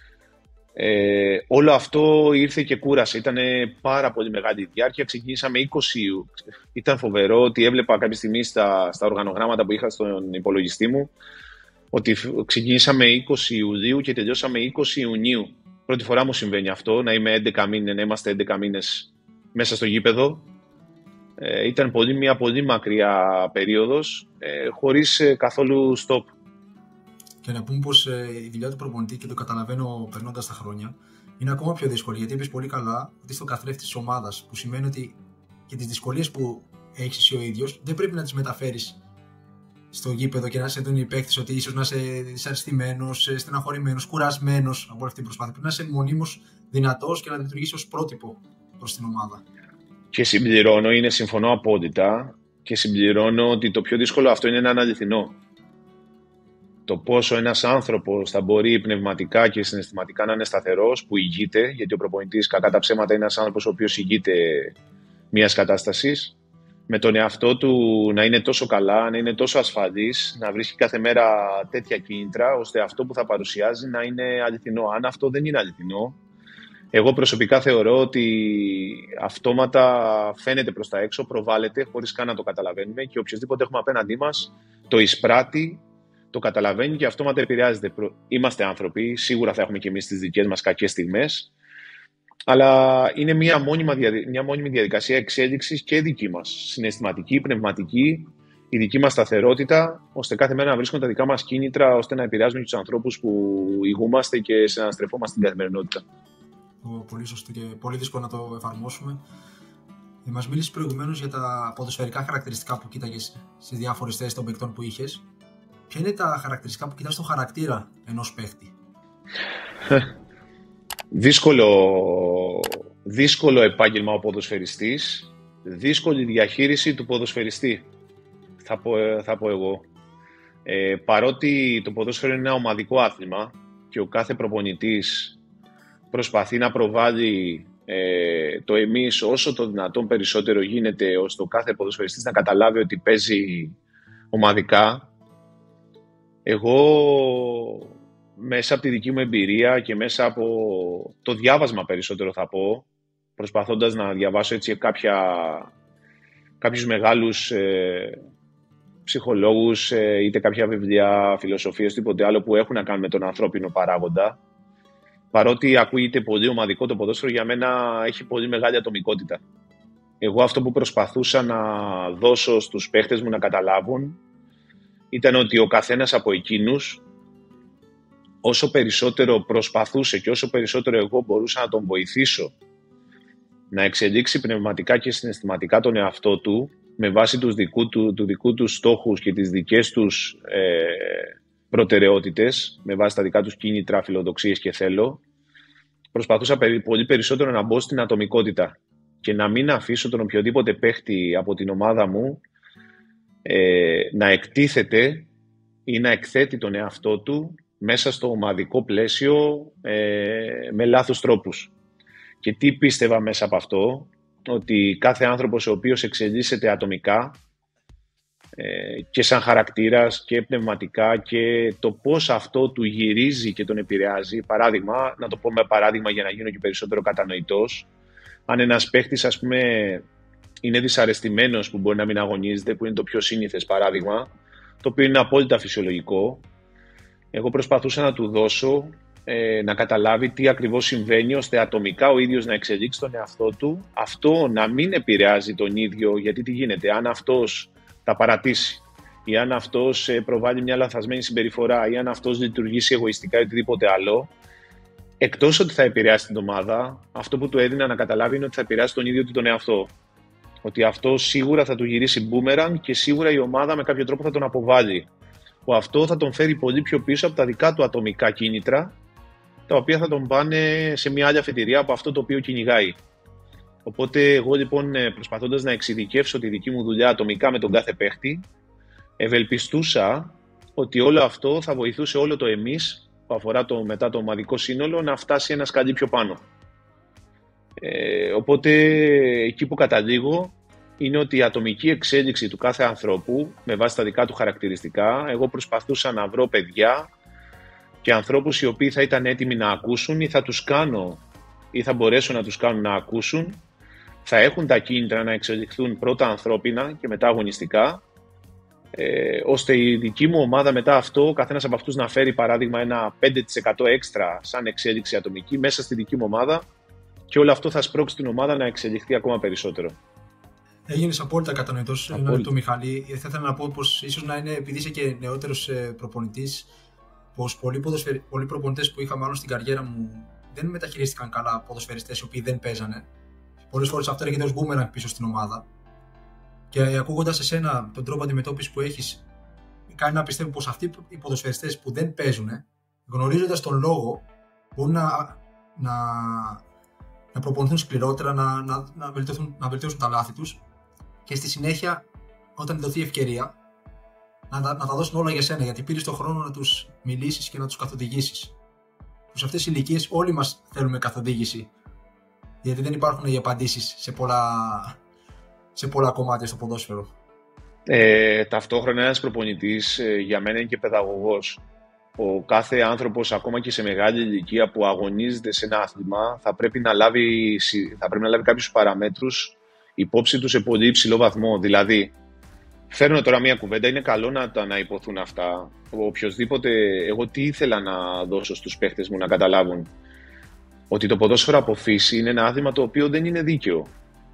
όλο αυτό ήρθε και κούρασε. Ήταν πάρα πολύ μεγάλη διάρκεια. Ξεκινήσαμε 20. Ήταν φοβερό ότι έβλεπα κάποια στιγμή στα οργανογράμματα που είχα στον υπολογιστή μου ότι ξεκινήσαμε 20 Ιουλίου και τελειώσαμε 20 Ιουνίου. Πρώτη φορά μου συμβαίνει αυτό, να είμαστε 11 μήνες μέσα στο γήπεδο. Ήταν μια πολύ μακριά περίοδος, χωρίς καθόλου stop. Και να πούμε πως η δουλειά του προπονητή, και το καταλαβαίνω περνώντας τα χρόνια, είναι ακόμα πιο δύσκολη, γιατί είπες πολύ καλά ότι είσαι ο καθρέφτης της ομάδας, που σημαίνει ότι και τις δυσκολίες που έχεις εσύ ο ίδιος δεν πρέπει να τις μεταφέρεις στο γήπεδο και να είσαι έντονη παίκτης, ότι ίσως να είσαι δυσαρεστημένος, στεναχωρημένος, κουρασμένος από αυτή την προσπάθεια. Πρέπει να είσαι μονίμως δυνατός και να λειτουργήσεις ως πρότυπο προς την ομάδα. Και συμφωνώ απόλυτα, και συμπληρώνω ότι το πιο δύσκολο αυτό είναι να είναι αληθινό. Το πόσο ένας άνθρωπος θα μπορεί πνευματικά και συναισθηματικά να είναι σταθερός, που ηγείται, γιατί ο προπονητής κακά τα ψέματα είναι ένας άνθρωπος ο οποίος ηγείται μιας κατάστασης, με τον εαυτό του να είναι τόσο καλά, να είναι τόσο ασφαλής, να βρίσκει κάθε μέρα τέτοια κίνητρα, ώστε αυτό που θα παρουσιάζει να είναι αληθινό. Αν αυτό δεν είναι αληθινό, εγώ προσωπικά θεωρώ ότι αυτόματα φαίνεται προς τα έξω, προβάλλεται χωρίς καν να το καταλαβαίνουμε, και οποιοδήποτε έχουμε απέναντί μας το εισπράττει, το καταλαβαίνει και αυτόματα επηρεάζεται. Είμαστε άνθρωποι, σίγουρα θα έχουμε και εμείς τις δικές μας κακές στιγμές, αλλά είναι μια μόνιμη διαδικασία εξέλιξης και δική μας, συναισθηματική, πνευματική, η δική μας σταθερότητα, ώστε κάθε μέρα να βρίσκουν τα δικά μας κίνητρα, ώστε να επηρεάζουν τους ανθρώπους που ηγούμαστε και συναναστρεφόμαστε στην καθημερινότητα. Πολύ σωστό και πολύ δύσκολο να το εφαρμόσουμε. Μας μίλησες προηγουμένως για τα ποδοσφαιρικά χαρακτηριστικά που κοίταγες στις διάφορες θέσεις των παικτών που είχες. Ποια είναι τα χαρακτηριστικά που κοιτάς στο χαρακτήρα ενός παίκτη? Δύσκολο επάγγελμα ο ποδοσφαιριστής, δύσκολη διαχείριση του ποδοσφαιριστή, θα πω εγώ. Παρότι το ποδόσφαιρο είναι ένα ομαδικό άθλημα και ο κάθε προπονητής προσπαθεί να προβάλλει το εμείς όσο το δυνατόν περισσότερο γίνεται, ώστε ο κάθε ποδοσφαιριστής να καταλάβει ότι παίζει ομαδικά, εγώ μέσα από τη δική μου εμπειρία και μέσα από το διάβασμα περισσότερο θα πω, προσπαθώντας να διαβάσω έτσι κάποιους μεγάλους ψυχολόγους, είτε κάποια βιβλία φιλοσοφίας, τίποτε άλλο που έχουν να κάνουν με τον ανθρώπινο παράγοντα, παρότι ακούγεται πολύ ομαδικό το ποδόσφαιρο, για μένα έχει πολύ μεγάλη ατομικότητα. Εγώ αυτό που προσπαθούσα να δώσω στους παίχτες μου να καταλάβουν ήταν ότι ο καθένας από εκείνους, όσο περισσότερο προσπαθούσε και όσο περισσότερο εγώ μπορούσα να τον βοηθήσω να εξελίξει πνευματικά και συναισθηματικά τον εαυτό του, με βάση του δικού τους στόχους και τις δικές τους προτεραιότητες, με βάση τα δικά τους κίνητρα, φιλοδοξίες και θέλω, προσπαθούσα πολύ περισσότερο να μπω στην ατομικότητα και να μην αφήσω τον οποιοδήποτε παίχτη από την ομάδα μου να εκτίθεται ή να εκθέτει τον εαυτό του μέσα στο ομαδικό πλαίσιο με λάθος τρόπους. Και τι πίστευα μέσα από αυτό? Ότι κάθε άνθρωπος ο οποίος εξελίσσεται ατομικά και σαν χαρακτήρας και πνευματικά, και το πώς αυτό του γυρίζει και τον επηρεάζει, παράδειγμα, να το πω με παράδειγμα για να γίνω και περισσότερο κατανοητός, αν ένας παίχτης, ας πούμε, είναι δυσαρεστημένος που μπορεί να μην αγωνίζεται, που είναι το πιο σύνηθες παράδειγμα, το οποίο είναι απόλυτα φυσιολογικό, εγώ προσπαθούσα να του δώσω να καταλάβει τι ακριβώς συμβαίνει, ώστε ατομικά ο ίδιος να εξελίξει τον εαυτό του, αυτό να μην επηρεάζει τον ίδιο, γιατί τι γίνεται, αν αυτός τα παρατήσει ή αν αυτός προβάλλει μια λαθασμένη συμπεριφορά ή αν αυτός λειτουργήσει εγωιστικά ή οτιδήποτε άλλο, εκτός ότι θα επηρεάσει την ομάδα, αυτό που του έδινα να καταλάβει είναι ότι θα επηρεάσει τον ίδιο τον εαυτό. Ότι αυτό σίγουρα θα του γυρίσει μπούμεραν και σίγουρα η ομάδα με κάποιο τρόπο θα τον αποβάλει. Αυτό θα τον φέρει πολύ πιο πίσω από τα δικά του ατομικά κίνητρα, τα οποία θα τον πάνε σε μια άλλη αφετηρία από αυτό το οποίο κυνηγάει. Οπότε εγώ λοιπόν, προσπαθώντας να εξειδικεύσω τη δική μου δουλειά ατομικά με τον κάθε παίχτη, ευελπιστούσα ότι όλο αυτό θα βοηθούσε όλο το εμείς που αφορά μετά το ομαδικό σύνολο να φτάσει ένα σκαλί πιο πάνω. Οπότε εκεί που καταλήγω είναι ότι η ατομική εξέλιξη του κάθε ανθρώπου με βάση τα δικά του χαρακτηριστικά, εγώ προσπαθούσα να βρω παιδιά και ανθρώπους οι οποίοι θα ήταν έτοιμοι να ακούσουν ή θα τους κάνω ή θα μπορέσουν να τους κάνουν να ακούσουν, θα έχουν τα κίνητρα να εξελιχθούν πρώτα ανθρώπινα και μετά αγωνιστικά, ώστε η δική μου ομάδα μετά αυτό, ο καθένας από αυτούς να φέρει παράδειγμα ένα 5% έξτρα σαν εξέλιξη ατομική μέσα στη δική μου ομάδα και όλο αυτό θα σπρώξει την ομάδα να εξελιχθεί ακόμα περισσότερο. Έγινες απόλυτα κατανοητός. Ένα λεπτό, Μιχάλη. Θα ήθελα να πω πως ίσως να είναι, επειδή είσαι και νεότερος προπονητής, πως πολλοί προπονητές που είχα μάλλον στην καριέρα μου δεν μεταχειρίστηκαν καλά ποδοσφαιριστές οι οποίοι δεν παίζανε. Πολλές φορές αυτό έρχεται ως μπούμερανγκ πίσω στην ομάδα. Και ακούγοντας εσένα τον τρόπο αντιμετώπισης που έχεις, κάνει να πιστεύω πως αυτοί οι ποδοσφαιριστές που δεν παίζουν, γνωρίζοντας τον λόγο, μπορούν να προπονηθούν σκληρότερα, να βελτιώσουν τα λάθη τους και στη συνέχεια, όταν δοθεί ευκαιρία, να τα δώσουν όλα για σένα, γιατί πήρες τον χρόνο να τους μιλήσεις και να τους καθοδηγήσεις. Σε αυτές τις ηλικίες όλοι μας θέλουμε καθοδήγηση, γιατί δεν υπάρχουν οι απαντήσεις σε πολλά κομμάτια στο ποδόσφαιρο. Ταυτόχρονα ένας προπονητής για μένα είναι και παιδαγωγός. Ο κάθε άνθρωπος, ακόμα και σε μεγάλη ηλικία που αγωνίζεται σε ένα άθλημα, θα πρέπει να λάβει κάποιους παραμέτρους υπόψη του σε πολύ υψηλό βαθμό. Δηλαδή, φέρνω τώρα μία κουβέντα, είναι καλό να υποθούν αυτά. Οποιοςδήποτε, εγώ τι ήθελα να δώσω στους παίχτες μου να καταλάβουν? Ότι το ποδόσφαιρο από φύση είναι ένα άθλημα το οποίο δεν είναι δίκαιο.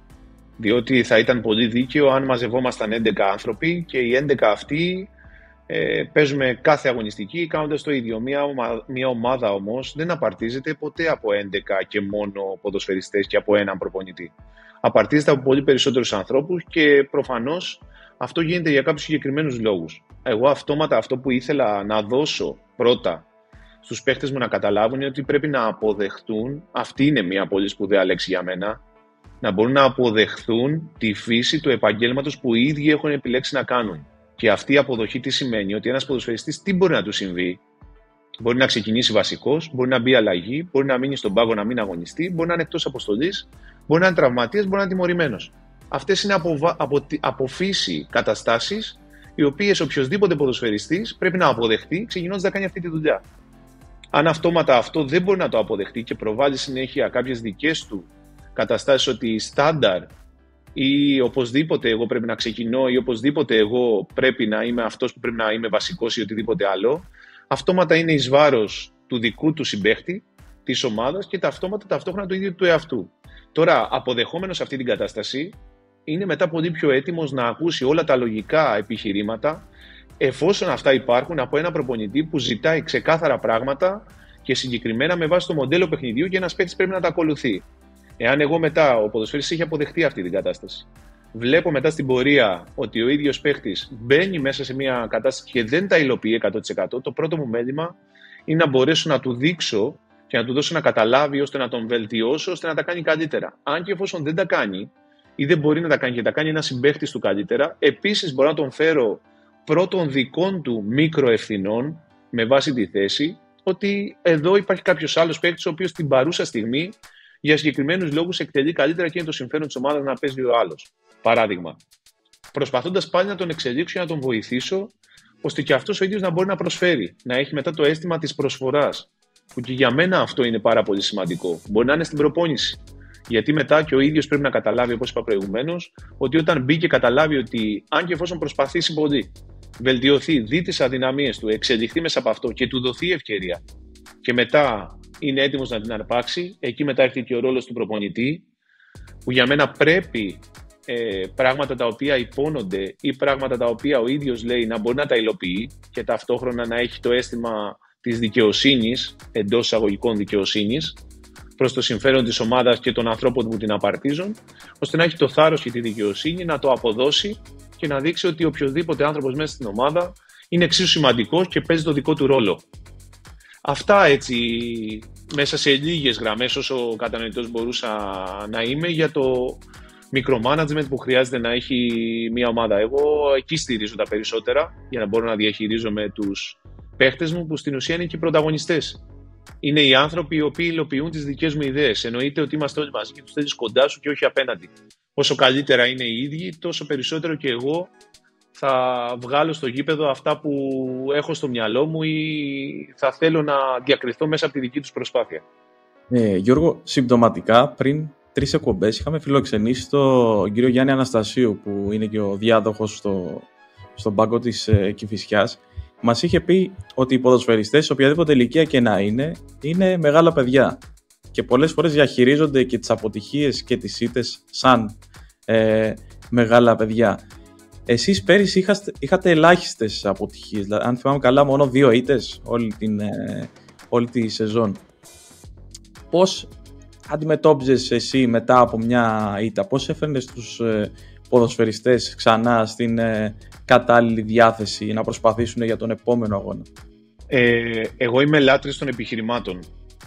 Διότι θα ήταν πολύ δίκαιο αν μαζευόμασταν 11 άνθρωποι και οι 11 αυτοί παίζουμε κάθε αγωνιστική κάνοντας το ίδιο. Μια ομάδα όμως δεν απαρτίζεται ποτέ από 11 και μόνο ποδοσφαιριστές και από έναν προπονητή. Απαρτίζεται από πολύ περισσότερους ανθρώπους και προφανώς αυτό γίνεται για κάποιους συγκεκριμένους λόγους. Εγώ αυτόματα αυτό που ήθελα να δώσω πρώτα στους παίχτες μου να καταλάβουν είναι ότι πρέπει να αποδεχτούν, αυτή είναι μια πολύ σπουδαία λέξη για μένα, να μπορούν να αποδεχθούν τη φύση του επαγγέλματος που οι ίδιοι έχουν επιλέξει να κάνουν. Και αυτή η αποδοχή τι σημαίνει? Ότι ένας ποδοσφαιριστής τι μπορεί να του συμβεί? Μπορεί να ξεκινήσει βασικός, μπορεί να μπει αλλαγή, μπορεί να μείνει στον πάγκο να μην αγωνιστεί, μπορεί να είναι εκτός αποστολής, μπορεί να είναι τραυματίας, μπορεί να είναι τιμωρημένος. Αυτές είναι από φύση καταστάσεις, οι οποίες οποιοδήποτε ποδοσφαιριστής πρέπει να αποδεχτεί ξεκινώντας να κάνει αυτή τη δουλειά. Αν αυτόματα αυτό δεν μπορεί να το αποδεχτεί και προβάλλει συνέχεια κάποιες δικές του καταστάσεις ότι στάνταρ ή οπωσδήποτε εγώ πρέπει να ξεκινώ ή οπωσδήποτε εγώ πρέπει να είμαι αυτός που πρέπει να είμαι βασικός ή οτιδήποτε άλλο, αυτόματα είναι εις βάρος του δικού του συμπαίχτη, της ομάδας και ταυτόχρονα του ίδιου του εαυτού. Τώρα, αποδεχόμενος αυτή την κατάσταση, είναι μετά πολύ πιο έτοιμος να ακούσει όλα τα λογικά επιχειρήματα, εφόσον αυτά υπάρχουν από ένα προπονητή που ζητάει ξεκάθαρα πράγματα και συγκεκριμένα με βάση το μοντέλο παιχνιδιού και ένας παίκτης πρέπει να τα ακολουθεί. Εάν εγώ μετά, ο ποδοσφαιριστής έχει αποδεχτεί αυτή την κατάσταση, βλέπω μετά στην πορεία ότι ο ίδιος παίκτης μπαίνει μέσα σε μια κατάσταση και δεν τα υλοποιεί 100%, το πρώτο μου μέλημα είναι να μπορέσω να του δείξω και να του δώσω να καταλάβει ώστε να τον βελτιώσω, ώστε να τα κάνει καλύτερα. Αν και εφόσον δεν τα κάνει ή δεν μπορεί να τα κάνει και τα κάνει ένας συμπαίκτης του καλύτερα, επίσης μπορώ να τον φέρω πρώτων δικών του μικροευθυνών με βάση τη θέση ότι εδώ υπάρχει κάποιος άλλος παίκτης ο οποίος την παρούσα στιγμή για συγκεκριμένους λόγους εκτελεί καλύτερα και είναι το συμφέρον της ομάδας να παίζει ο άλλος. Παράδειγμα, προσπαθώντας πάλι να τον εξελίξω και να τον βοηθήσω, ώστε και αυτός ο ίδιος να μπορεί να προσφέρει, να έχει μετά το αίσθημα της προσφοράς. Που και για μένα αυτό είναι πάρα πολύ σημαντικό. Μπορεί να είναι στην προπόνηση. Γιατί μετά και ο ίδιος πρέπει να καταλάβει, όπως είπα προηγουμένως, ότι όταν μπει και καταλάβει ότι αν και εφόσον προσπαθήσει πολύ, βελτιωθεί, δει τις αδυναμίες του, εξελιχθεί μέσα από αυτό και του δοθεί ευκαιρία, και μετά είναι έτοιμος να την αρπάξει, εκεί μετά έρχεται και ο ρόλος του προπονητή, που για μένα πρέπει πράγματα τα οποία υπόνονται ή πράγματα τα οποία ο ίδιος λέει να μπορεί να τα υλοποιεί και ταυτόχρονα να έχει το αίσθημα της δικαιοσύνης, εντός εισαγωγικών δικαιοσύνης, προς το συμφέρον της ομάδας και των ανθρώπων που την απαρτίζουν, ώστε να έχει το θάρρος και τη δικαιοσύνη να το αποδώσει και να δείξει ότι οποιοδήποτε άνθρωπος μέσα στην ομάδα είναι εξίσου σημαντικός και παίζει το δικό του ρόλο. Αυτά έτσι μέσα σε λίγες γραμμές, όσο κατανοητός μπορούσα να είμαι, για το micromanagement που χρειάζεται να έχει μια ομάδα. Εγώ εκεί στηρίζω τα περισσότερα για να μπορώ να διαχειρίζομαι τους παίχτες μου, που στην ουσία είναι και οι πρωταγωνιστές. Είναι οι άνθρωποι οι οποίοι υλοποιούν τις δικές μου ιδέες. Εννοείται ότι είμαστε όλοι μαζί και τους θέλεις κοντά σου και όχι απέναντι. Όσο καλύτερα είναι οι ίδιοι, τόσο περισσότερο και εγώ θα βγάλω στο γήπεδο αυτά που έχω στο μυαλό μου ή θα θέλω να διακριθώ μέσα από τη δική τους προσπάθεια. Γιώργο, συμπτωματικά πριν 3 εκπομπές είχαμε φιλοξενήσει τον κύριο Γιάννη Αναστασίου, που είναι και ο διάδοχος στο στον πάγκο της Κηφισιάς, μας είχε πει ότι οι ποδοσφαιριστές, σε οποιαδήποτε ηλικία και να είναι μεγάλα παιδιά. Και πολλές φορές διαχειρίζονται και τις αποτυχίες και τις ήττες σαν μεγάλα παιδιά. Εσείς πέρυσι είχατε ελάχιστες αποτυχίες, δηλαδή, αν θυμάμαι καλά, μόνο 2 ήττες όλη τη σεζόν. Πώς αντιμετώπιζες εσύ μετά από μια ήττα, πώς έφερνες τους ποδοσφαιριστές ξανά στην κατάλληλη διάθεση να προσπαθήσουν για τον επόμενο αγώνα? Εγώ είμαι λάτρης των επιχειρημάτων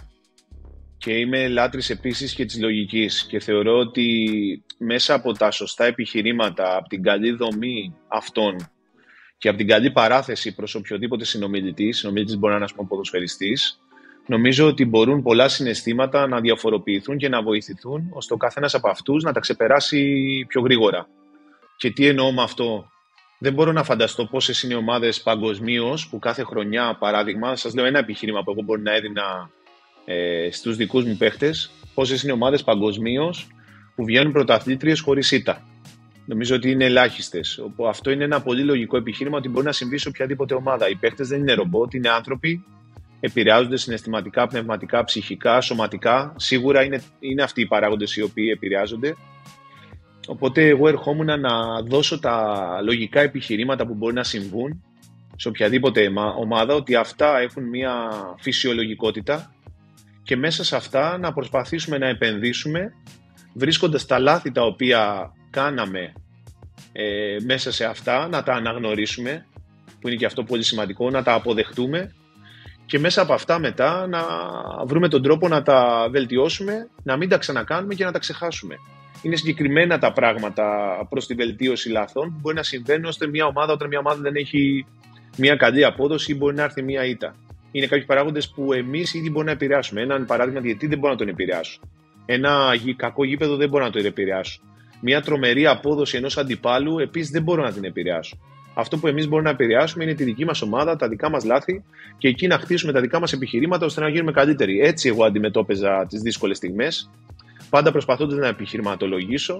και είμαι λάτρης επίσης και της λογικής, και θεωρώ ότι μέσα από τα σωστά επιχειρήματα, από την καλή δομή αυτών και από την καλή παράθεση προς οποιοδήποτε συνομιλητής μπορεί να είναι, ας πούμε, ποδοσφαιριστής, νομίζω ότι μπορούν πολλά συναισθήματα να διαφοροποιηθούν και να βοηθηθούν ώστε ο καθένας από αυτούς να τα ξεπεράσει πιο γρήγορα. Και τι εννοώ με αυτό? Δεν μπορώ να φανταστώ πόσες είναι οι ομάδες παγκοσμίως που κάθε χρονιά, παράδειγμα, σας λέω ένα επιχείρημα που εγώ μπορεί να έδινα στους δικούς μου παίχτες, πόσες είναι οι ομάδες παγκοσμίως που βγαίνουν πρωταθλήτριες χωρίς ήττα. Νομίζω ότι είναι ελάχιστες. Αυτό είναι ένα πολύ λογικό επιχείρημα ότι μπορεί να συμβεί σε οποιαδήποτε ομάδα. Οι παίχτες δεν είναι ρομπότ, είναι άνθρωποι, επηρεάζονται συναισθηματικά, πνευματικά, ψυχικά, σωματικά. Σίγουρα είναι αυτοί οι παράγοντες οι οποίοι επηρεάζονται. Οπότε εγώ ερχόμουν να δώσω τα λογικά επιχειρήματα που μπορεί να συμβούν σε οποιαδήποτε ομάδα, ότι αυτά έχουν μια φυσιολογικότητα και μέσα σε αυτά να προσπαθήσουμε να επενδύσουμε, βρίσκοντας τα λάθη τα οποία κάναμε μέσα σε αυτά, να τα αναγνωρίσουμε, που είναι και αυτό πολύ σημαντικό, να τα αποδεχτούμε και μέσα από αυτά μετά να βρούμε τον τρόπο να τα βελτιώσουμε, να μην τα ξανακάνουμε και να τα ξεχάσουμε. Είναι συγκεκριμένα τα πράγματα προς τη βελτίωση λαθών που μπορεί να συμβαίνουν ώστε όταν μια ομάδα δεν έχει μια καλή απόδοση ή μπορεί να έρθει μια ήττα. Είναι κάποιοι παράγοντες που εμείς ήδη μπορούμε να επηρεάσουμε. Έναν παράδειγμα, διαιτητή δεν μπορώ να τον επηρεάσω. Ένα κακό γήπεδο δεν μπορώ να τον επηρεάσω. Μια τρομερή απόδοση ενός αντιπάλου επίσης δεν μπορώ να την επηρεάσω. Αυτό που εμείς μπορούμε να επηρεάσουμε είναι τη δική μας ομάδα, τα δικά μας λάθη και εκεί να χτίσουμε τα δικά μας επιχειρήματα ώστε να γίνουμε καλύτεροι. Έτσι, εγώ αντιμετώπιζα τις δύσκολες στιγμές. Πάντα προσπαθώντας να επιχειρηματολογήσω,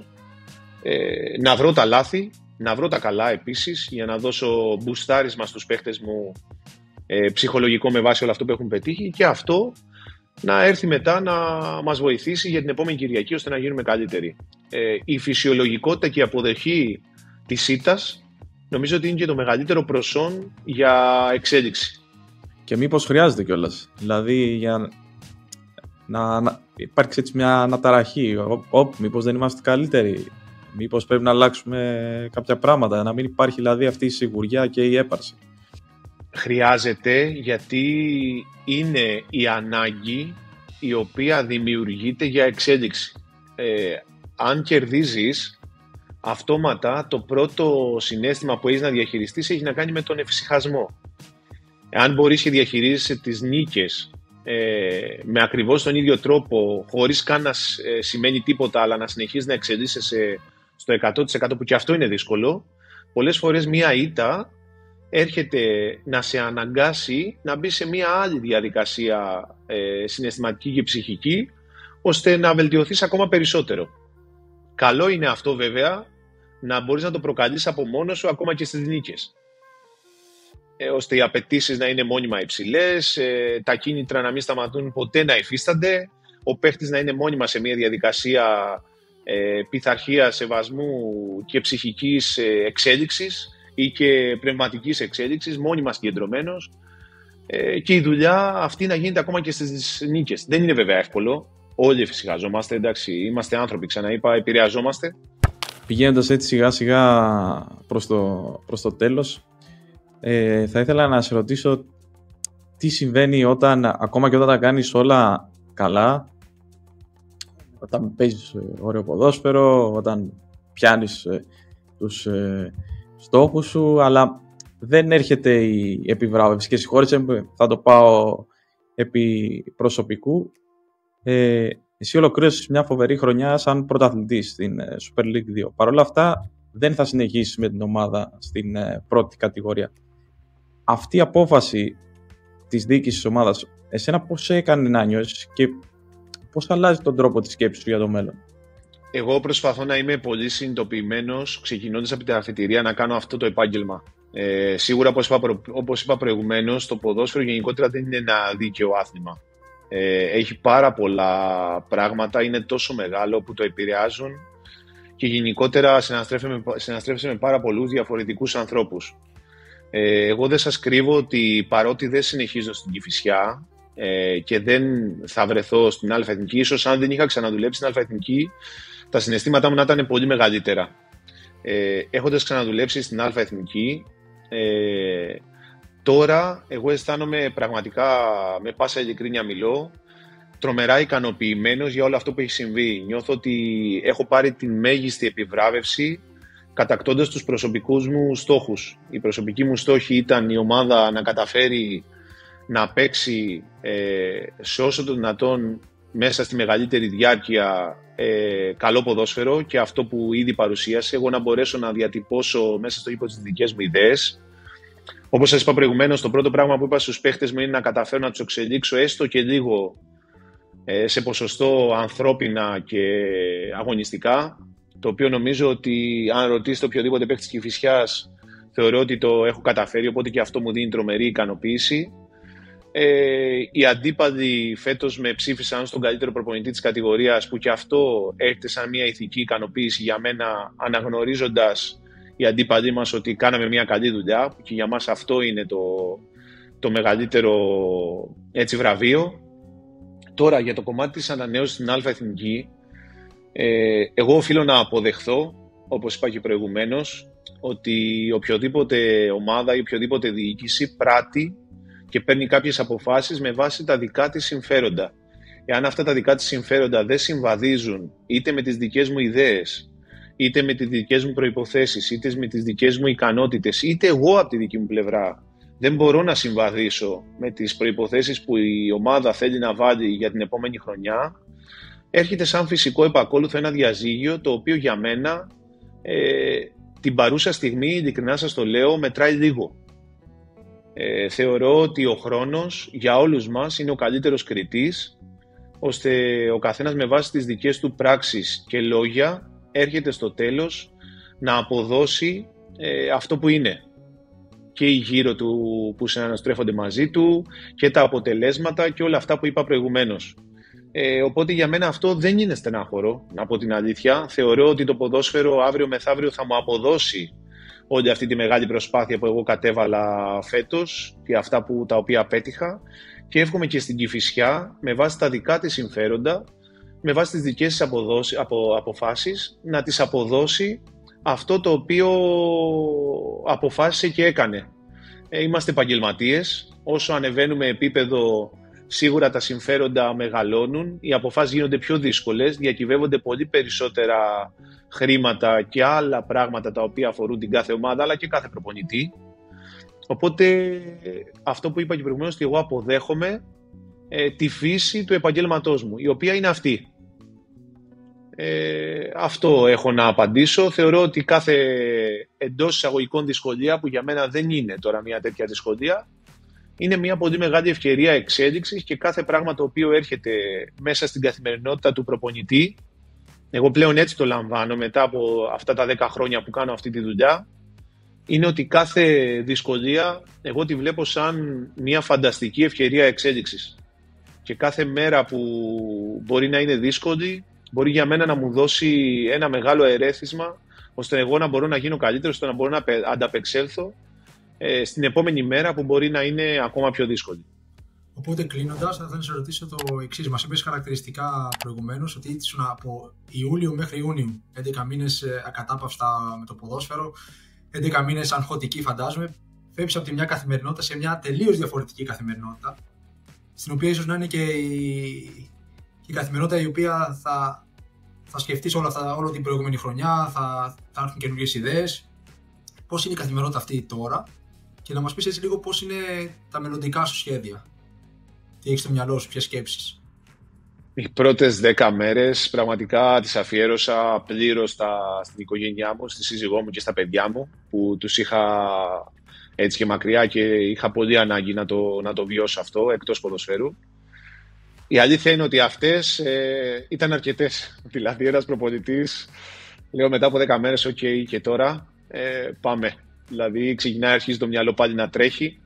να βρω τα λάθη, να βρω τα καλά επίσης, για να δώσω μπουστάρισμα στους παίχτες μου ψυχολογικό με βάση όλο αυτό που έχουν πετύχει και αυτό να έρθει μετά να μας βοηθήσει για την επόμενη Κυριακή ώστε να γίνουμε καλύτεροι. Η φυσιολογικότητα και η αποδοχή της ήττας νομίζω ότι είναι και το μεγαλύτερο προσόν για εξέλιξη. Και μήπως χρειάζεται κιόλας, δηλαδή για να υπάρξει έτσι μια αναταραχή, μήπως δεν είμαστε καλύτεροι, μήπως πρέπει να αλλάξουμε κάποια πράγματα, να μην υπάρχει δηλαδή αυτή η σιγουριά και η έπαρση. Χρειάζεται, γιατί είναι η ανάγκη η οποία δημιουργείται για εξέλιξη. Αν κερδίζεις, αυτόματα το πρώτο συναίσθημα που έχεις να διαχειριστείς έχει να κάνει με τον εφησυχασμό. Αν μπορείς και διαχειρίζεσαι τις νίκες με ακριβώς τον ίδιο τρόπο, χωρίς καν να σημαίνει τίποτα, αλλά να συνεχίζεις να εξελίσσεσαι στο 100%, που και αυτό είναι δύσκολο, πολλές φορές μία ήττα έρχεται να σε αναγκάσει να μπει σε μία άλλη διαδικασία συναισθηματική και ψυχική, ώστε να βελτιωθείς ακόμα περισσότερο. Καλό είναι αυτό βέβαια, να μπορείς να το προκαλείς από μόνος σου ακόμα και στις νίκες. Ώστε οι απαιτήσεις να είναι μόνιμα υψηλές, τα κίνητρα να μην σταματούν ποτέ να υφίστανται, ο παίχτης να είναι μόνιμα σε μια διαδικασία πειθαρχίας, σεβασμού και ψυχικής εξέλιξης ή και πνευματικής εξέλιξης, μόνιμα συγκεντρωμένος, και η δουλειά αυτή να γίνεται ακόμα και στις νίκες. Δεν είναι βέβαια εύκολο, όλοι εφησυχαζόμαστε, εντάξει, είμαστε άνθρωποι, ξαναείπα, επηρεαζόμαστε. Πηγαίνοντας έτσι σιγά σιγά προς το τέλος, θα ήθελα να σε ρωτήσω τι συμβαίνει ακόμα και όταν τα κάνεις όλα καλά, όταν παίζεις ωραίο ποδόσφαιρο, όταν πιάνεις τους στόχους σου, αλλά δεν έρχεται η επιβράβευση. Και συγχώρεσαι, θα το πάω επί προσωπικού. Εσύ ολοκλήρωσες μια φοβερή χρονιά σαν πρωταθλητής στην Super League 2. Παρ' όλα αυτά δεν θα συνεχίσεις με την ομάδα στην πρώτη κατηγορία. Αυτή η απόφαση της διοίκησης της ομάδας, εσένα πώς έκανε να νιώσεις και πώς αλλάζει τον τρόπο της σκέψης σου για το μέλλον? Εγώ προσπαθώ να είμαι πολύ συνειδητοποιημένος, ξεκινώντας από την αφετηρία, να κάνω αυτό το επάγγελμα. Σίγουρα, όπως είπα προηγουμένως, το ποδόσφαιρο γενικότερα δεν είναι ένα δίκαιο άθλημα. Έχει πάρα πολλά πράγματα, είναι τόσο μεγάλο που το επηρεάζουν και γενικότερα συναστρέφεσαι με πάρα πολλούς διαφορετικούς ανθρώπους. Εγώ δεν σας κρύβω ότι παρότι δεν συνεχίζω στην Κηφισιά και δεν θα βρεθώ στην Α-Εθνική, ίσως αν δεν είχα ξαναδουλέψει στην Α-Εθνική, τα συναισθήματά μου να ήταν πολύ μεγαλύτερα. Έχοντας ξαναδουλέψει στην Α-Εθνική, τώρα εγώ αισθάνομαι πραγματικά, με πάσα ειλικρίνεια μιλώ, τρομερά ικανοποιημένος για όλο αυτό που έχει συμβεί. Νιώθω ότι έχω πάρει την μέγιστη επιβράβευση κατακτώντας τους προσωπικούς μου στόχους. Η προσωπική μου στόχη ήταν η ομάδα να καταφέρει να παίξει σε όσο το δυνατόν μέσα στη μεγαλύτερη διάρκεια καλό ποδόσφαιρο και αυτό που ήδη παρουσίασε, εγώ να μπορέσω να διατυπώσω μέσα στο ύπο τις δικές μου ιδέες. Όπως σας είπα προηγουμένως, το πρώτο πράγμα που είπα στους παίχτες μου είναι να καταφέρω να τους εξελίξω έστω και λίγο σε ποσοστό ανθρώπινα και αγωνιστικά, το οποίο νομίζω ότι αν ρωτήσετε οποιοδήποτε παίχτη της Κηφισιάς, θεωρώ ότι το έχω καταφέρει, οπότε και αυτό μου δίνει τρομερή ικανοποίηση. Οι αντίπαλοι φέτος με ψήφισαν στον καλύτερο προπονητή της κατηγορίας, που και αυτό έρχεται σαν μια ηθική ικανοποίηση για μένα, αναγνωρίζοντας οι αντίπαλοι μας ότι κάναμε μια καλή δουλειά, και για μας αυτό είναι το μεγαλύτερο έτσι βραβείο. Τώρα για το κομμάτι της ανανέωσης στην Α-Εθνική, εγώ οφείλω να αποδεχθώ, όπως είπα και προηγουμένως, ότι οποιοδήποτε ομάδα ή οποιοδήποτε διοίκηση πράττει και παίρνει κάποιες αποφάσεις με βάση τα δικά της συμφέροντα. Εάν αυτά τα δικά της συμφέροντα δεν συμβαδίζουν είτε με τις δικές μου ιδέες, είτε με τις δικές μου προϋποθέσεις, είτε με τις δικές μου ικανότητες, είτε εγώ από τη δική μου πλευρά δεν μπορώ να συμβαδίσω με τις προϋποθέσεις που η ομάδα θέλει να βάλει για την επόμενη χρονιά, έρχεται σαν φυσικό επακόλουθο ένα διαζύγιο, το οποίο για μένα την παρούσα στιγμή, ειλικρινά σας το λέω, μετράει λίγο. Θεωρώ ότι ο χρόνος για όλους μας είναι ο καλύτερος κριτής, ώστε ο καθένας με βάση τις δικές του πράξεις και λόγια έρχεται στο τέλος να αποδώσει αυτό που είναι. Και οι γύρω του που συναναστρέφονται μαζί του και τα αποτελέσματα και όλα αυτά που είπα προηγουμένως. Οπότε για μένα αυτό δεν είναι στενάχωρο, να πω την αλήθεια. Θεωρώ ότι το ποδόσφαιρο αύριο μεθαύριο θα μου αποδώσει όλη αυτή τη μεγάλη προσπάθεια που εγώ κατέβαλα φέτος και αυτά τα οποία πέτυχα, και εύχομαι και στην Κηφισιά με βάση τα δικά της συμφέροντα, με βάση τις δικές της αποφάσεις, να της αποδώσει αυτό το οποίο αποφάσισε και έκανε. Είμαστε επαγγελματίες, όσο ανεβαίνουμε επίπεδο σίγουρα τα συμφέροντα μεγαλώνουν, οι αποφάσεις γίνονται πιο δύσκολες, διακυβεύονται πολύ περισσότερα χρήματα και άλλα πράγματα τα οποία αφορούν την κάθε ομάδα αλλά και κάθε προπονητή. Οπότε αυτό που είπα και προηγουμένως, ότι εγώ αποδέχομαι τη φύση του επαγγέλματός μου, η οποία είναι αυτή. Αυτό έχω να απαντήσω. Θεωρώ ότι κάθε εντός εισαγωγικών δυσκολία, που για μένα δεν είναι τώρα μια τέτοια δυσκολία, είναι μια πολύ μεγάλη ευκαιρία εξέλιξης, και κάθε πράγμα το οποίο έρχεται μέσα στην καθημερινότητα του προπονητή, εγώ πλέον έτσι το λαμβάνω μετά από αυτά τα 10 χρόνια που κάνω αυτή τη δουλειά, είναι ότι κάθε δυσκολία εγώ τη βλέπω σαν μια φανταστική ευκαιρία εξέλιξης. Και κάθε μέρα που μπορεί να είναι δύσκολη, μπορεί για μένα να μου δώσει ένα μεγάλο ερέθισμα, ώστε εγώ να μπορώ να γίνω καλύτερος, ώστε να μπορώ να ανταπεξέλθω στην επόμενη μέρα που μπορεί να είναι ακόμα πιο δύσκολη. Οπότε κλείνοντας, θα ήθελα να σε ρωτήσω το εξής. Μας είπες χαρακτηριστικά προηγουμένως ότι ήσουν από Ιούλιο μέχρι Ιούνιο, 11 μήνες ακατάπαυστα με το ποδόσφαιρο, 11 μήνες αγχωτική, φαντάζομαι. Φεύγεις από τη μια καθημερινότητα σε μια τελείως διαφορετική καθημερινότητα, στην οποία ίσως να είναι και η καθημερινότητα η οποία θα σκεφτείς όλη την προηγούμενη χρονιά, θα έρθουν καινούργιες ιδέες. Πώς είναι η καθημερινότητα αυτή τώρα, και να μας πεις έτσι λίγο πώς είναι τα μελλοντικά σου σχέδια. Τι έχεις στο μυαλό σου, ποιες σκέψεις? Οι πρώτες 10 μέρες πραγματικά τις αφιέρωσα πλήρως στην οικογένειά μου, στη σύζυγό μου και στα παιδιά μου, που τους είχα έτσι και μακριά και είχα πολύ ανάγκη να το βιώσω αυτό εκτός ποδοσφαίρου. Η αλήθεια είναι ότι αυτές ήταν αρκετές. Δηλαδή ένας προπονητής, λέω μετά από 10 μέρες, ok, και τώρα πάμε. Δηλαδή αρχίζει το μυαλό πάλι να τρέχει.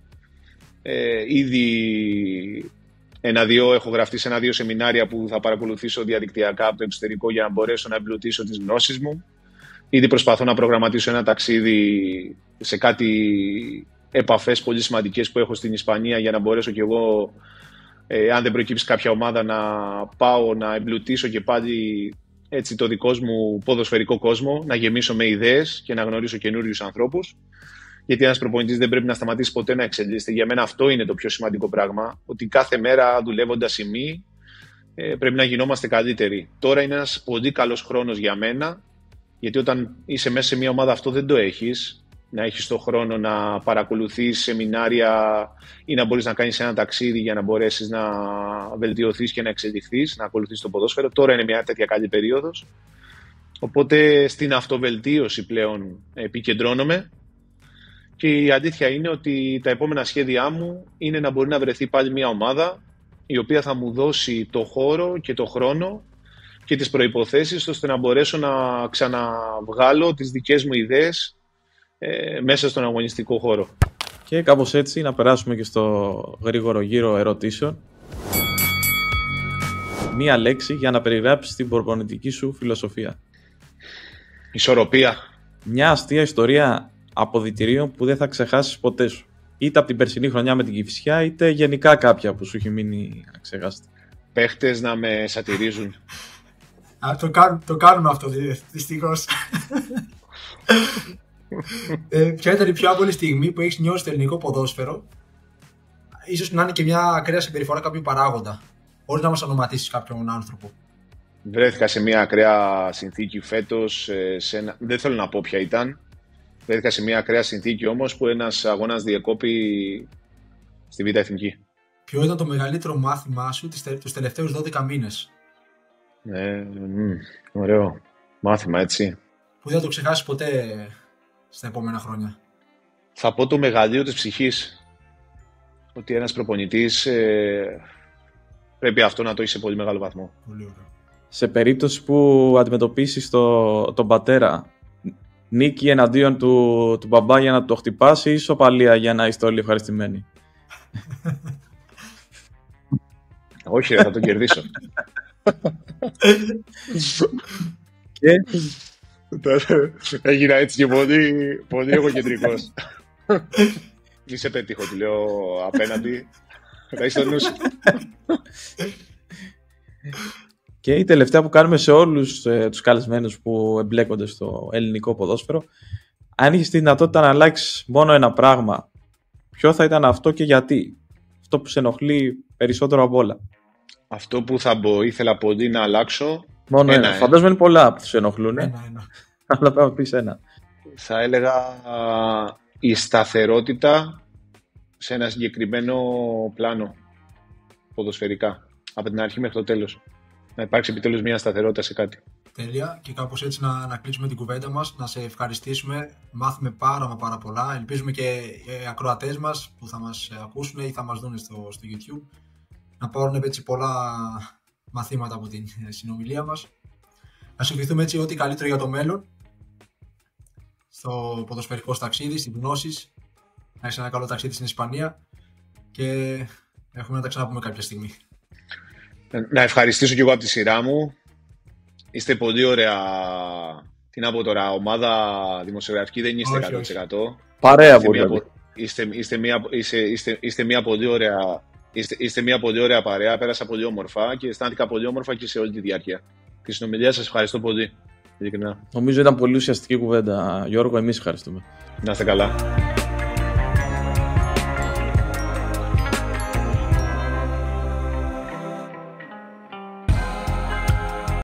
Ήδη έχω γραφτεί σε 1-2 σεμινάρια που θα παρακολουθήσω διαδικτυακά από το εξωτερικό για να μπορέσω να εμπλουτίσω τις γνώσεις μου. Ήδη προσπαθώ να προγραμματίσω ένα ταξίδι σε κάτι επαφές πολύ σημαντικές που έχω στην Ισπανία για να μπορέσω κι εγώ, αν δεν προκύψει κάποια ομάδα, να πάω να εμπλουτίσω και πάλι έτσι το δικό μου ποδοσφαιρικό κόσμο, να γεμίσω με ιδέες και να γνωρίσω καινούριους ανθρώπους. Γιατί ένας προπονητής δεν πρέπει να σταματήσει ποτέ να εξελίσσεται. Για μένα αυτό είναι το πιο σημαντικό πράγμα. Ότι κάθε μέρα δουλεύοντας ημί πρέπει να γινόμαστε καλύτεροι. Τώρα είναι ένας πολύ καλός χρόνος για μένα, γιατί όταν είσαι μέσα σε μια ομάδα αυτό δεν το έχεις. Να έχεις τον χρόνο να παρακολουθείς σεμινάρια ή να μπορείς να κάνεις ένα ταξίδι για να μπορέσεις να βελτιωθείς και να εξελιχθείς, να ακολουθείς το ποδόσφαιρο. Τώρα είναι μια τέτοια καλή περίοδος. Οπότε στην αυτοβελτίωση πλέον επικεντρώνομαι. Και η αλήθεια είναι ότι τα επόμενα σχέδιά μου είναι να μπορεί να βρεθεί πάλι μια ομάδα η οποία θα μου δώσει το χώρο και το χρόνο και τις προϋποθέσεις ώστε να μπορέσω να ξαναβγάλω τις δικές μου ιδέες μέσα στον αγωνιστικό χώρο. Και κάπως έτσι να περάσουμε και στο γρήγορο γύρο ερωτήσεων. Μία λέξη για να περιγράψεις την προπονητική σου φιλοσοφία. Ισορροπία. Μια αστεία ιστορία αποδυτηρίων που δεν θα ξεχάσεις ποτέ σου. Είτε από την περσινή χρονιά με την Κηφισιά, είτε γενικά κάποια που σου έχει μείνει αξεχάστη. Παίχτες να με σατυρίζουν. Το κάνουμε αυτό δυστυχώς. Ποια ήταν η πιο άβολη στιγμή που έχεις νιώσει το ελληνικό ποδόσφαιρο? Ίσως να είναι και μια ακραία συμπεριφορά κάποιου παράγοντα, χωρίς να μας ονοματίσεις κάποιον άνθρωπο. Βρέθηκα σε μια ακραία συνθήκη φέτος, δεν θέλω να πω ποια ήταν. Βρέθηκα σε μια ακραία συνθήκη όμως που ένας αγώνας διεκόπη στη Β' Εθνική. Ποιο ήταν το μεγαλύτερο μάθημά σου τους τελευταίους 12 μήνες? Ωραίο μάθημα, έτσι. Που δεν θα το ξεχάσεις ποτέ στα επόμενα χρόνια. Θα πω το μεγαλείο της ψυχής. Ότι ένας προπονητής πρέπει αυτό να το έχει σε πολύ μεγάλο βαθμό. Πολύ ωραίο. Σε περίπτωση που αντιμετωπίσεις τον πατέρα, νίκη εναντίον του μπαμπά για να το χτυπάσει ή ισοπαλία για να είστε όλοι ευχαριστημένοι? Όχι, θα τον κερδίσω. Και έγινα έτσι και πολύ εγωκεντρικός. Μη σε πετύχω, του λέω απέναντι. Θα είσαι στο νου σου. Και η τελευταία που κάνουμε σε όλους τους καλεσμένους που εμπλέκονται στο ελληνικό ποδόσφαιρο, αν είχες τη δυνατότητα να αλλάξεις μόνο ένα πράγμα, ποιο θα ήταν αυτό και γιατί? Αυτό που σε ενοχλεί περισσότερο από όλα. Αυτό που ήθελα πολύ να αλλάξω. Μόνο ένα. Φαντάζομαι είναι πολλά που σε ενοχλούν. Ένα. Αλλά πρέπει να πεις ένα. Θα έλεγα η σταθερότητα σε ένα συγκεκριμένο πλάνο ποδοσφαιρικά. Από την αρχή μέχρι το τέλος. Να υπάρξει επιτέλους μια σταθερότητα σε κάτι. Τέλεια. Και κάπως έτσι να κλείσουμε την κουβέντα μας, να σε ευχαριστήσουμε. Μάθουμε πάρα πολλά. Ελπίζουμε και οι ακροατές μας που θα μας ακούσουν ή θα μας δουν στο YouTube να πάρουν έτσι πολλά μαθήματα από την συνομιλία μας. Να σου ευχηθούμε έτσι ό,τι καλύτερο για το μέλλον στο ποδοσφαιρικό ταξίδι, στις γνώσεις. Να έχεις ένα καλό ταξίδι στην Ισπανία και έχουμε να τα ξαναπούμε κάποια στιγμή. Να ευχαριστήσω και εγώ από τη σειρά μου. Είστε πολύ ωραία. Τι να πω τώρα, ομάδα δημοσιογραφική δεν είστε 100%. Παρέα είστε μια πολύ ωραία παρέα. Πέρασα πολύ όμορφα και αισθάνθηκα πολύ όμορφα και σε όλη τη διάρκεια. Τη συνομιλία σας ευχαριστώ πολύ. Ειλικρινά. Νομίζω ήταν πολύ ουσιαστική κουβέντα, Γιώργο. Εμείς ευχαριστούμε. Να είστε καλά.